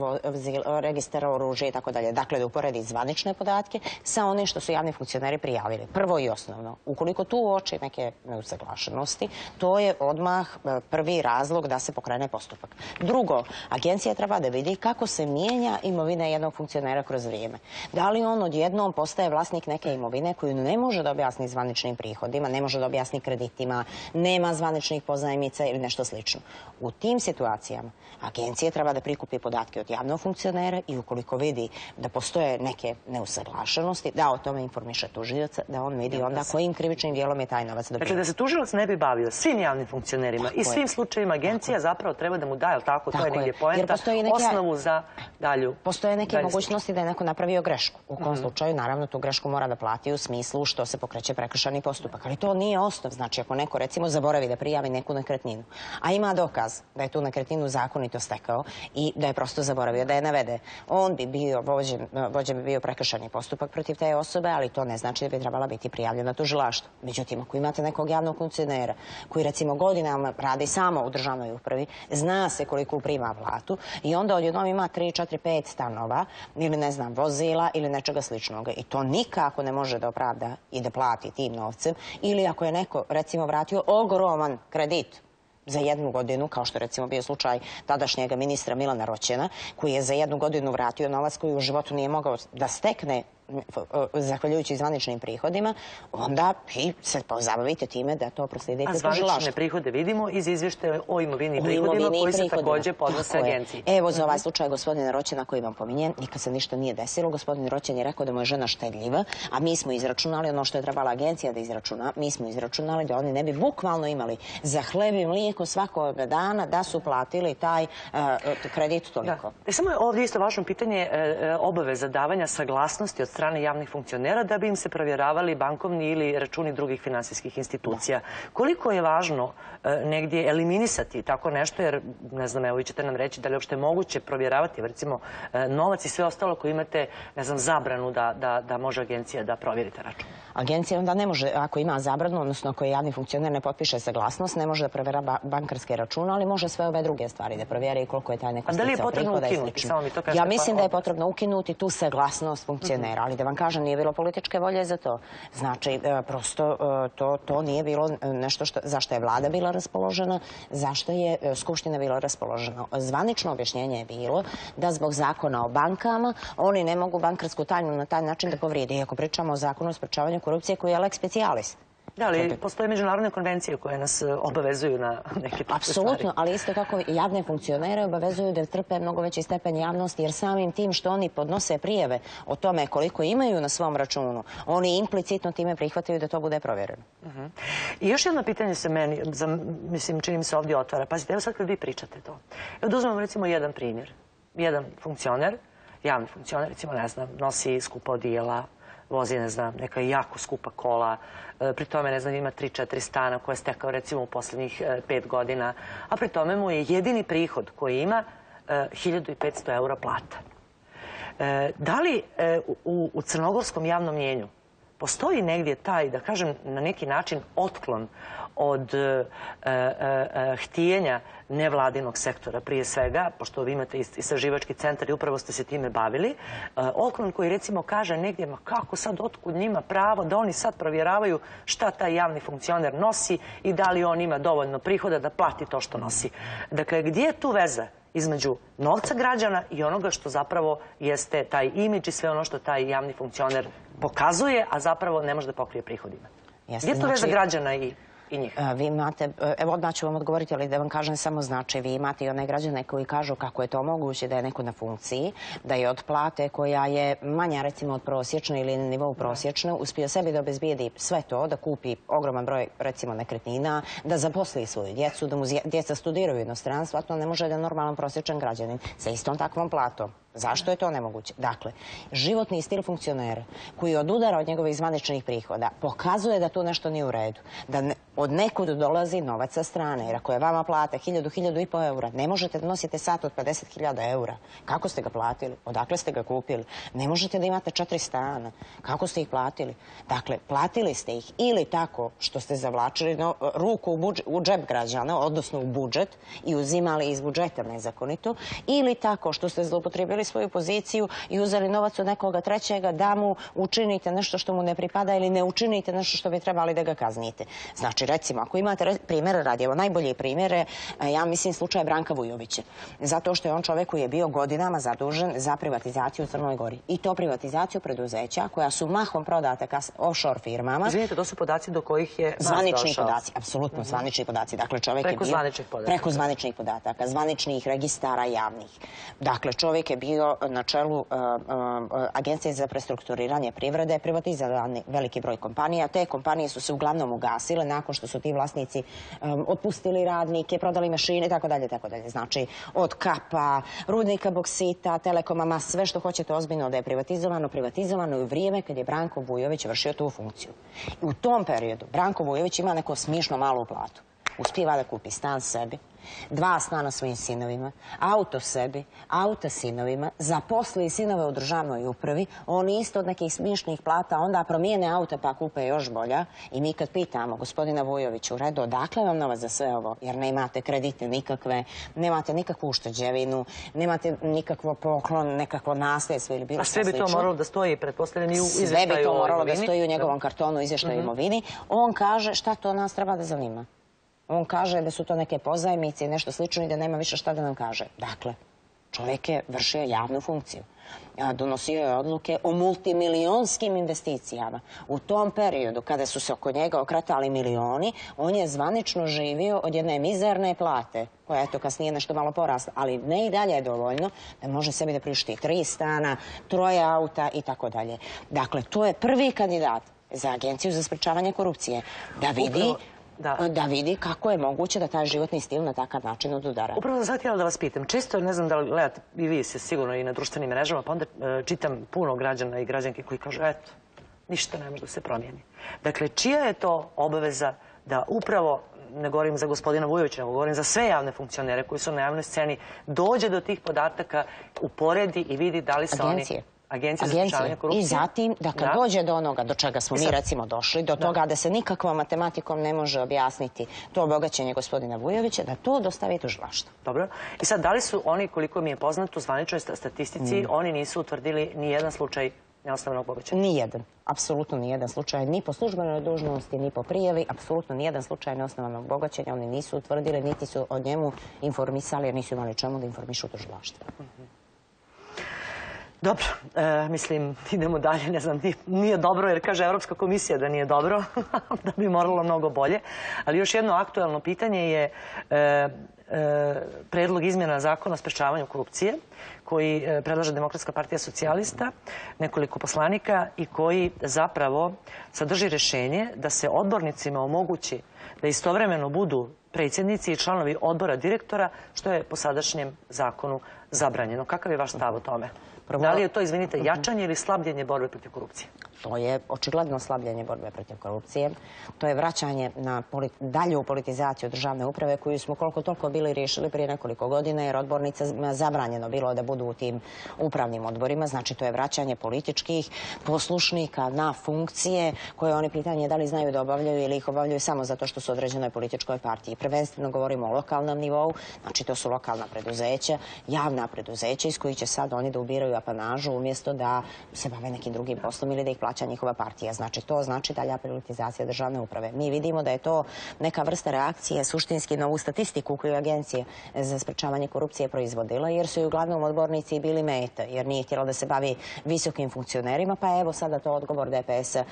registar oružja i tako dalje. Dakle, da uporedi zvanične podatke sa onim što su javni funkcioneri prijavili. Prvo i osnovno, ukoliko tu uoči neke neusaglašenosti, to je odmah prvi razlog da se pokrene postupak. Drugo, agencija treba da vidi kako se mijenja imovina jednog funkcionera kroz vrijeme. Da li on odjednom postaje vlasnik neke imovine koju ne može da objasni zvaničnim prihodima, ne može da objasni kreditima, nema zvaničnih pozajmica ili nešto slično. U tim situacijama agencija treba da prikupi podatke od javnog funkcionera i ukoliko vidi da postoje neke neusaglašenosti, da o tome informiše tužioca, da on vidi onda kojim krivičnim dijelom je taj novac dobio. Dakle, da se tužilac ne bi bavio svim javnim funkcionerima i svim slučajima, agencija zapravo treba da mu daje, ali tako, to je negdje poenta, osnovu za dalju. Postoje neke mogućnosti da je neko napravio grešku. U kom slučaju, naravno, tu grešku mora da plati u smislu što se pokreće prekršajni postupak. Ali to nije osnov. Znači, ako neko, recimo, zaboravi da prijavi neku nekretninu, a ima dokaz da je tu nekretninu zakonito stekao i da je prosto zaboravio da je navede, on bi bio vođen bi bio prekršajni postupak protiv te osobe, ali to ne znači da bi trebala biti prijavljena tužilaštvu. Međutim, ako imate nekog javnog funkcionera koji, recimo, godinama radi samo u državnoj upravi, zna se koliko prima platu i onda odjednom ima 3, 4, 5 stanova ili, ne znam, vozila ili nečega sličnog i to nikako ne može da opravda i da plati tim novcem, ili ako je neko, recimo, vratio ogroman kredit za 1 godinu, kao što je recimo bio slučaj tadašnjeg ministra Milana Roćena, koji je za 1 godinu vratio novac koji u životu nije mogao da stekne zahvaljujući zvaničnim prihodima, onda vi se pozabavite time da to proslijedite tužilaštvu. A zvanične prihode vidimo iz izvještaja o imovini i prihodima koji se također podnose agenciji. Evo za ovaj slučaj gospodina Roćena koji vam pominjem, nikad se ništa nije desilo. Gospodin Roćen je rekao da mu je žena štedljiva, a mi smo izračunali ono što je trebala agencija da izračuna. Mi smo izračunali da oni ne bi bukvalno imali za hleb i mlijeko svakog dana da su platili taj kredit toliko. Samo je ovdje isto važno pitanje obaveza davanja saglasnosti od strane javnih funkcionera da bi im se provjeravali bankovni ili računi drugih finansijskih institucija. Koliko je važno negdje eliminisati tako nešto, jer, ne znam, evo vi ćete nam reći da li je uopšte moguće provjeravati, recimo, novac i sve ostalo koji imate, ne znam, zabranu da može agencija da provjerite račun. Agencija onda ne može, ako ima zabranu, odnosno ako je javni funkcioner ne potpiše saglasnost, ne može da provjera bankarske račune, ali može sve ove druge stvari da provjeri koliko je taj neko sticao prihoda i slično. Ja mislim da je potrebno ukinuti tu saglasnost funkcionera, ali da vam kažem, nije bilo političke volje za to. Znači, prosto to nije bilo nešto zašto je vlada bila raspoložena, zašto je Skupština bila raspoložena. Zvanično objašnjenje je bilo da zbog zakona o bankama oni ne mogu bankarsku tajnu na taj način da povrijede. Iako pričamo o zakonu o sprečavanju korupcije koji je lex specialis. Da, ali postoje međunarodne konvencije koje nas obavezuju na neke takve stvari. Apsolutno, ali isto tako javne funkcionere obavezuju da trpe mnogo veći stepen javnosti, jer samim tim što oni podnose prijave o tome koliko imaju na svom računu, oni implicitno time prihvataju da to bude provjereno. I još jedno pitanje se meni, mislim, čini mi se ovdje otvara. Pazite, evo sad kad vi pričate to. Evo da uzmemo recimo jedan primjer. Jedan funkcioner, javni funkcioner, recimo, ne znam, nosi skupa odijela, vozi, ne znam, neka jako skupa kola, pri tome, ne znam, ima 3-4 stana koje je stekao, recimo, u posljednjih 5 godina, a pri tome mu je jedini prihod koji ima 1500 eura plata. Da li u crnogorskom javnom mnjenju postoji negdje taj, da kažem, na neki način otklon od htijenja nevladinog sektora, prije svega, pošto vi imate istraživački centar i upravo ste se time bavili, otklon koji recimo kaže negdje, ma kako sad, otkud njima pravo da oni sad provjeravaju šta taj javni funkcioner nosi i da li on ima dovoljno prihoda da plati to što nosi. Dakle, gdje je tu veza između novca građana i onoga što zapravo jeste taj imidž i sve ono što taj javni funkcioner pokazuje, a zapravo ne može da pokrije prihodima? Gdje je tu veza građana i... i njih. Vi imate, evo odmah ću vam odgovoriti, ali da vam kažem samo znači, vi imate i one građane koji kažu kako je to moguće da je neko na funkciji, da je od plate koja je manja recimo od prosječne ili na nivou prosječne, uspio sebi da obezbijedi sve to, da kupi ogroman broj recimo nekretnina, da zaposli svoju djecu, da mu djeca studiraju u inostranstvu, a to ne može da je normalan prosječan građanin sa istom takvom platom. Zašto je to nemoguće? Dakle, životni stil funkcionera koji odudara od njegovih zvaničnih prihoda pokazuje da tu nešto nije u redu. Da od nekud dolazi novac sa strane. Jer ako je vama plata 1.000–1.500 eura, ne možete da nosite sat od 50.000 eura. Kako ste ga platili? Odakle ste ga kupili? Ne možete da imate 4 stana. Kako ste ih platili? Dakle, platili ste ih ili tako što ste zavlačili ruku u džep građana, odnosno u budžet i uzimali iz budžeta nezakonito, ili tako što ste zloupotrijebili svoju poziciju i uzeli novac od nekoga trećega da mu učinite nešto što mu ne pripada ili ne učinite nešto što bi trebali da ga kaznite. Znači, recimo, ako imate primjere radi, evo najbolji primjere, ja mislim slučaj Branka Vujovića. Zato što je on čovjek koji je bio godinama zadužen za privatizaciju u Crnoj Gori. I to privatizaciju preduzeća koja su mahom prodata offshore firmama. Izvinite, to su podaci do kojih je nas došao. Zvanični podaci, apsolutno zvanični podaci. Dakle, čovjek je bio... Preko zvaničnih podataka, zvaničnih registara javnih. Dakle, čovjek je bio na čelu Agencije za prestrukturiranje privrede, privatizovani veliki broj kompanija. Te kompanije su se uglavnom ugasile nakon što su ti vlasnici otpustili radnike, prodali mašine, tako dalje, tako dalje. Znači, od Kapa, rudnika boksita, Telekoma, sve što hoćete ozbiljno da je privatizovano i u vrijeme kad je Branko Vujović vršio tu funkciju. U tom periodu Branko Vujović ima neko smišno malu platu. Uspijeva da kupi stan sebi, 2 stana svojim sinovima, auto sebi, auto sinovima, zaposli sinove u državnoj upravi, oni isto od nekih smišnih plata onda promijene auto pa kupe još bolja. I mi kad pitamo gospodina Vujovića, u redu, odakle vam novac za sve ovo? Jer nemate kredite nikakve, nemate nikakvu ušteđevinu, nemate nikakvo poklon, nekakvo nasljedstvo ili bilo što slično. A sve bi to moralo da stoji, pretpostavljeni, u izvještaju o imovini? Sve bi to moralo da stoji u njegovom kartonu u izvještaju o imovini. On kaže šta to nas treba da zanima. On kaže da su to neke pozajmice i nešto slično i da nema više šta da nam kaže. Dakle, čovjek je vršio javnu funkciju. Donosio je odluke o multimilijonskim investicijama. U tom periodu, kada su se oko njega okratali milioni, on je zvanično živio od jedne mizerne plate, koja je to kasnije nešto malo porasla, ali ne i dalje je dovoljno da može sebi da priušti 3 stana, 3 auta i tako dalje. Dakle, to je prvi kandidat za Agenciju za sprečavanje korupcije. Da vidi kako je moguće da taj životni stil na takav način odudara. Upravo sam sad htjela da vas pitam. Često, ne znam da li gledate i vi se sigurno i na društvenim mrežama, pa onda čitam puno građana i građanki koji kažu, eto, ništa ne može da se promijeni. Dakle, čija je to obaveza da upravo, ne govorim za gospodina Vujovića, nego govorim za sve javne funkcionere koji su na javnoj sceni, dođe do tih podataka, uporedi i vidi da li se oni... Agencija za sprečavanje korupcije. I zatim, da kad dođe do onoga do čega smo mi recimo došli, do toga da se nikakvom matematikom ne može objasniti to obogaćenje gospodina Vujovića, da to dostavi tužilaštvo. Dobro. I sad, da li su oni, koliko mi je poznato, u zvaničnoj statistici, oni nisu utvrdili ni jedan slučaj neosnovanog bogaćenja? Nijedan. Apsolutno nijedan slučaj. Ni po službenoj dužnosti, ni po prijavi. Apsolutno nijedan slučaj neosnovanog bogaćenja. Oni nisu utvrdili, niti su o njemu informisali, jer nisu imali čemu da informišu tužilaštvo. Dobro, mislim, idemo dalje, ne znam, nije dobro jer kaže Europska komisija da nije dobro, da bi moralo mnogo bolje. Ali još jedno aktuelno pitanje je predlog izmjena zakona o sprečavanju korupcije koji predlaže Demokratska partija socijalista, nekoliko poslanika i koji zapravo sadrži rješenje da se odbornicima omogući da istovremeno budu predsjednici i članovi odbora direktora, što je po sadašnjem zakonu zabranjeno. Kakav je vaš stav o tome? Da li je to, izvinite, jačanje ili slabljenje borbe protiv korupcije? To je očigledno slabljenje borbe protiv korupcije. To je vraćanje na dalju politizaciju državne uprave koju smo koliko toliko bili riješili prije nekoliko godina jer odbornicama zabranjeno bilo da budu u tim upravnim odborima. Znači to je vraćanje političkih poslušnika na funkcije koje oni pitanje da li znaju da obavljaju ili ih obavljaju samo zato što su određenoj političkoj partiji. Prvenstveno govorimo o lokalnom nivou, znači to su lokalna preduzeća, javna brojna preduzeća iz kojih će sad oni da ubiraju apanažu umjesto da se bave nekim drugim poslom ili da ih plaća njihova partija. Znači, to znači dalja privatizacija državne uprave. Mi vidimo da je to neka vrsta reakcije suštinski na ovu statistiku koju Agencija za sprečavanje korupcije proizvodila, jer su i uglavnom odbornici bili meta, jer nije htjela da se bavi visokim funkcionerima, pa evo sada to odgovor DPS-a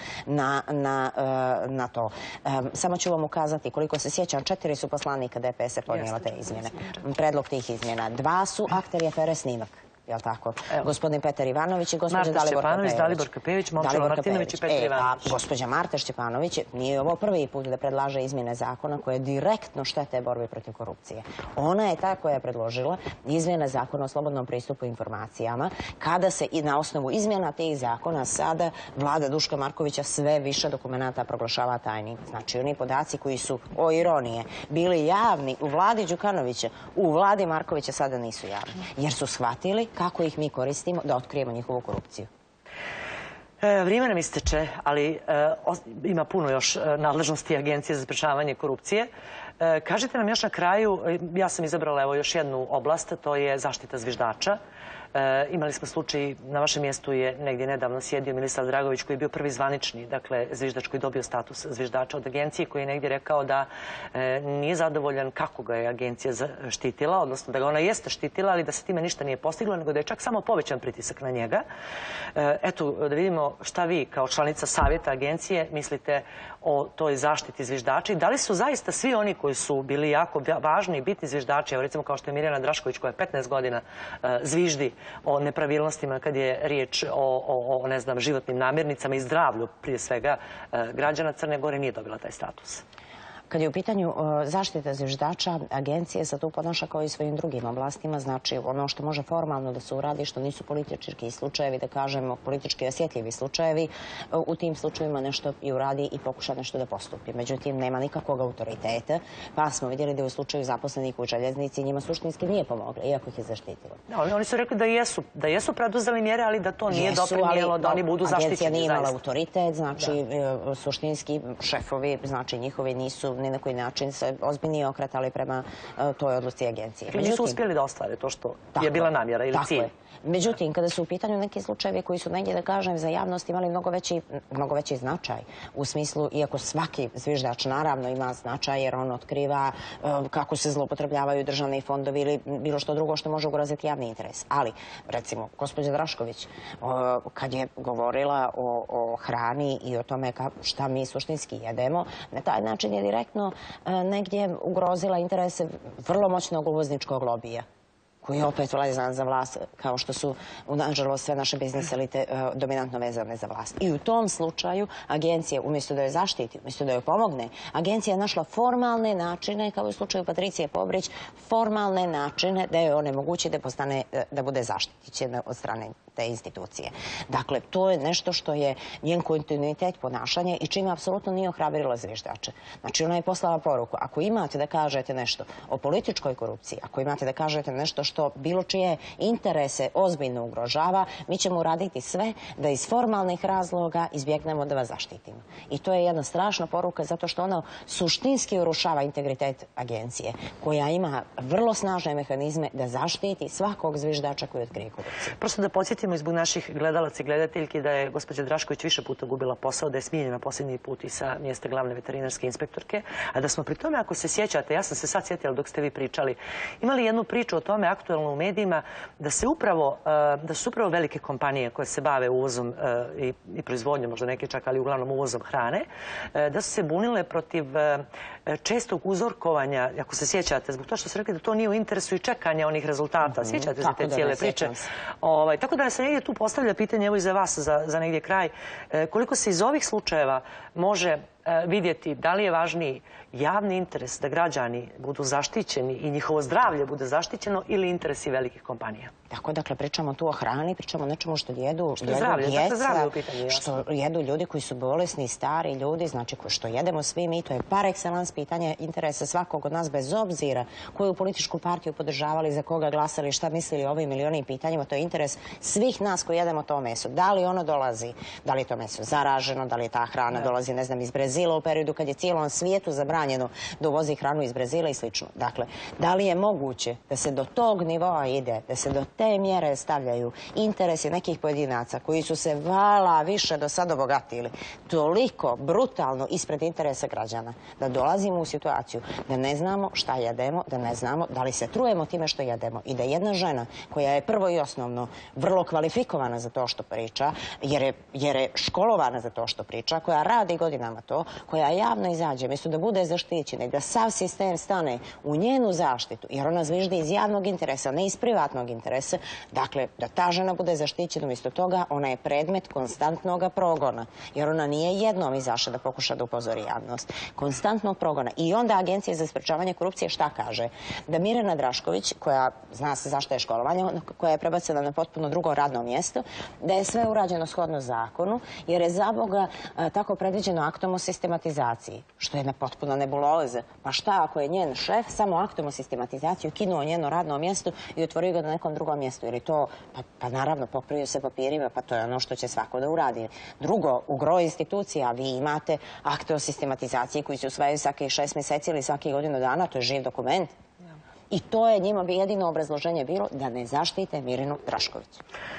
na to. Samo ću vam ukazati, koliko se sjećam, 4 su poslanika DPS-a podnijela te izmjene. Predlog tih izmjena. 2 su akteri afere Snimak. Jel' tako? Gospodin Petar Ivanović i gospođa Dalibor Kapević, Momčilo Martinović i Petar Ivanović. Gospođa Marta Šćepanović nije ovo prvi put da predlaže izmjene zakona koje direktno štete borbi protiv korupcije. Ona je ta koja je predložila izmjene zakona o slobodnom pristupu informacijama, kada se i na osnovu izmjena tih zakona sada vlada Duška Markovića sve više dokumenata proglašava tajnim. Znači, oni podaci koji su, o ironije, bili javni u vladi Đukanovića, u vladi Markovića sada nisu javni. Jer su shvatili kako ih mi koristimo da otkrijemo njihovu korupciju. Vrijeme nam isteče, ali ima puno još nadležnosti Agencije za sprečavanje korupcije. Kažite nam još na kraju, ja sam izabrala evo još jednu oblast, to je zaštita zviždača. Imali smo slučaj, na vašem mjestu je negdje nedavno sjedio Milisav Dragović koji je bio prvi zvanični, dakle zviždač koji je dobio status zviždača od agencije, koji je negdje rekao da nije zadovoljan kako ga je agencija štitila, odnosno da ga ona jeste štitila, ali da se time ništa nije postiglo, nego da je čak samo povećan pritisak na njega. Eto, da vidimo šta vi kao članica savjeta agencije mislite o toj zaštiti zviždača i da li su zaista svi oni koji su bili jako važni i bitni zviždači, evo recimo kao što je Mirjana Drašković koja je 15 godina zviždi o nepravilnostima kad je riječ o ne znam, životnim namirnicama i zdravlju prije svega građana Crne Gore, nije dobila taj status. Kad je u pitanju zaštita zviždača, agencija se tu ponaša kao i svojim drugim oblastima. Znači, ono što može formalno da se uradi, što nisu politički slučajevi, da kažemo politički osjetljivi slučajevi, u tim slučajevima nešto i uradi i pokuša nešto da postupi. Međutim, nema nikakvog autoriteta, pa smo vidjeli da u slučaju zaposlenih u željeznici njima suštinski nije pomogla, iako ih je zaštitila. Oni su rekli da jesu preduzeli mjere, ali da to nije doprinijelo da oni budu zaštićeni. Agencija nije imala autoritet, znači suštinski šefovi, znači njihovi nisu ni na koji način se ozbiljnije okretali prema toj odluci agencije. Nisu uspjeli da ostvare to što je bila namjera ili cilj. Međutim, kada su u pitanju neki slučajevi koji su negdje, da kažem, za javnost imali mnogo veći značaj, u smislu, iako svaki zviždač naravno ima značaj jer on otkriva kako se zloupotrebljavaju državni fondovi ili bilo što drugo što može ugroziti javni interes. Ali, recimo, gospođa Drašković, kad je govorila o hrani i o tome šta mi suštinski jedemo, na taj način je direktno negdje ugrozila interese vrlo moćnog uvozničkog lobija, koji je opet vezan za vlast, kao što su, nažalost, sve naše biznis elite dominantno vezane za vlast. I u tom slučaju agencija, umjesto da joj zaštiti, umjesto da joj pomogne, agencija je našla formalne načine, kao u slučaju Patricije Pobrić, formalne načine da joj onemogući da bude zaštićena od strane te institucije. Dakle, to je nešto što je njen kontinuitet ponašanja i čime apsolutno nije ohrabrila zviždače. Znači, ona je poslala poruku. Ako imate da kažete nešto o političkoj korupciji, ako imate da kažete nešto što bilo čije interese ozbiljno ugrožava, mi ćemo uraditi sve da iz formalnih razloga izbjegnemo da vas zaštitimo. I to je jedna strašna poruka zato što ona suštinski urušava integritet agencije, koja ima vrlo snažne mehanizme da zaštiti svakog zviždača koji otkrije korupciju. Prosto da podsjetimo i zbog naših gledalaca i gledateljki da je gospođa Drašković više puta gubila posao, da je smijenjena posljednji put i sa mjesta glavne veterinarske inspektorke, a da smo pri tome, ako se sjećate, ja sam se sad sjetila dok ste vi pričali, imali jednu priču o tome aktualno u medijima da su upravo velike kompanije koje se bave uvozom i proizvodnjom, možda neke čak, ali uglavnom uvozom hrane, da su se bunile protiv čestog uzorkovanja, ako se sjećate, zbog toga što su rekli da to nije u interesu i čekanja onih rezultata. Sjećate se te cijele priče? Tako da se negdje tu postavlja pitanje, evo i za vas, za negdje kraj, koliko se iz ovih slučajeva može vidjeti da li je važniji javni interes da građani budu zaštićeni i njihovo zdravlje bude zaštićeno ili interesi velikih kompanija? Tako, dakle, pričamo tu o hrani, pričamo o nečemu što jedu djeca, što jedu ljudi koji su bolesni, stari ljudi, znači što jedemo svi mi, to je par excellence pitanje interesa svakog od nas, bez obzira koju političku partiju podržavali, za koga glasali, šta mislili o ovim ili onim pitanjima, to je interes svih nas koji jedemo to meso. Da li ono dolazi, da li je to meso zaraženo, da li ta hrana dolazi, ne znam, iz Brazila u periodu kad je cijelom svijetu zabranjeno da uvozi hranu iz Brazila i slično. Dakle, da li je moguće da se do tog nivoa ide, da se do te mjere stavljaju interesi nekih pojedinaca koji su se više do sada obogatili, toliko brutalno ispred interesa građana, da dolazimo u situaciju da ne znamo šta jedemo, da ne znamo da li se trujemo time što jedemo i da jedna žena koja je prvo i osnovno vrlo kvalifikovana za to što priča, jer je školovana za to što priča, koja radi godinama to, koja javno izađe, mjesto da bude zaštićena i da sav sistem stane u njenu zaštitu, jer ona zviždi iz javnog interesa, ne iz privatnog interesa. Dakle, da ta žena bude zaštićena, umjesto toga ona je predmet konstantnog progona, jer ona nije jednom izašla da pokuša da upozori javnost. Konstantnog progona. I onda Agencija za sprečavanje korupcije šta kaže? Da Mirjana Drašković, koja zna se zašto je školovanje, koja je prebacila na potpuno drugo radno mjesto, da je sve urađeno shodno zakonu, jer je zaboga tako predviđeno aktom o sistematizaciji, što je potpuno nebuloza. Pa šta ako je njen šef samo aktom o sistematizaciji ukinuo njeno radno mjesto i otvorio ga na nekom drugom mjestu? Jer je to, pa naravno, pokrio se papirima, pa to je ono što će svako da uradi. Drugo, u gro institucija vi imate akte o sistematizaciji koji se usvajaju svake 6 mjeseci ili svake godinu dana, to je živ dokument. I to je njima bi jedino obrazloženje bilo da ne zaštite Mirjanu Drašković.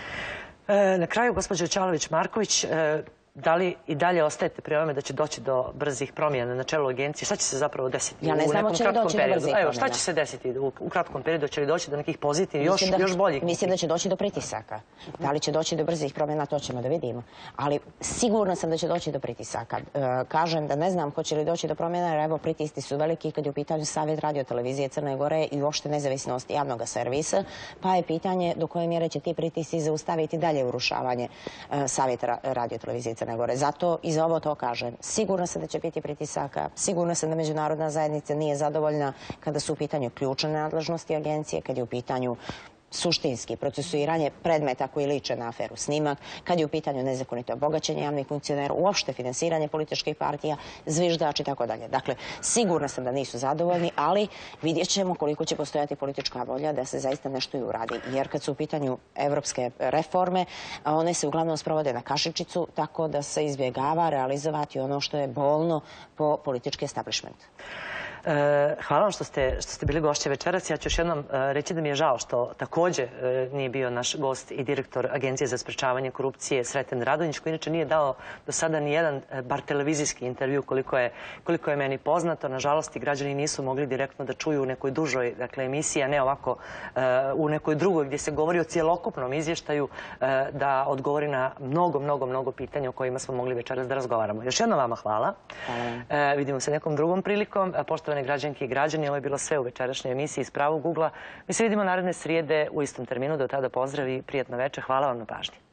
Na kraju, gospođo Čalović-Marković, da li i dalje ostajete pri ovome da će doći do brzih promjena na čelu agencije? Šta će se zapravo desiti u nekom kratkom periodu? Evo, šta će se desiti u kratkom periodu? Će li doći do nekih pozitivnih, još boljih? Mislim da će doći do pritisaka. Da li će doći do brzih promjena, to ćemo da vidimo. Ali sigurno sam da će doći do pritisaka. Kažem da ne znam hoće li doći do promjena, jer evo pritisci su veliki kad je u pitanju Savjet radio-televizije Crne Gore i uopšte nezavisnost javnog servisa, pa je pitanje do koje mjere će ti pritisci zaustaviti dalje urušavanje Savjeta radio-televizije Crne Gore. Zato i za ovo to kažem. Sigurno sam da će biti pritisaka, sigurno sam da međunarodna zajednica nije zadovoljna kada su u pitanju ključne nadležnosti agencije, kad je u pitanju suštinski procesuiranje predmeta koji liče na aferu Snimak, kad je u pitanju nezakonito bogaćenje javnih funkcionera, uopšte finansiranje političkih partija, zviždači i tako dalje. Dakle, sigurna sam da nisu zadovoljni, ali vidjet ćemo koliko će postojati politička volja da se zaista nešto i uradi. Jer kad su u pitanju evropske reforme, one se uglavnom sprovode na kašičicu, tako da se izbjegava realizovati ono što je bolno po politički establishment. Hvala vam što ste bili gošće večeras. Ja ću još jednom reći da mi je žao što također nije bio naš gost i direktor Agencije za sprečavanje korupcije Sreten Radonjić, koji inače nije dao do sada ni jedan bar televizijski intervju koliko je meni poznato. Nažalost, i građani nisu mogli direktno da čuju u nekoj dužoj emisiji, a ne ovako u nekoj drugoj gdje se govori o cjelokupnom izvještaju, da odgovori na mnogo pitanja o kojima smo mogli večeras da razgovaramo. Još jednom vama hvala. Vidimo se nekom drugom prilikom. Poštovane građanke i građani, ovo je bilo sve u večerašnjoj emisiji iz Pravog ugla. Mi se vidimo naredne srijede u istom terminu. Do tada pozdrav i prijatno večer. Hvala vam na pažnji.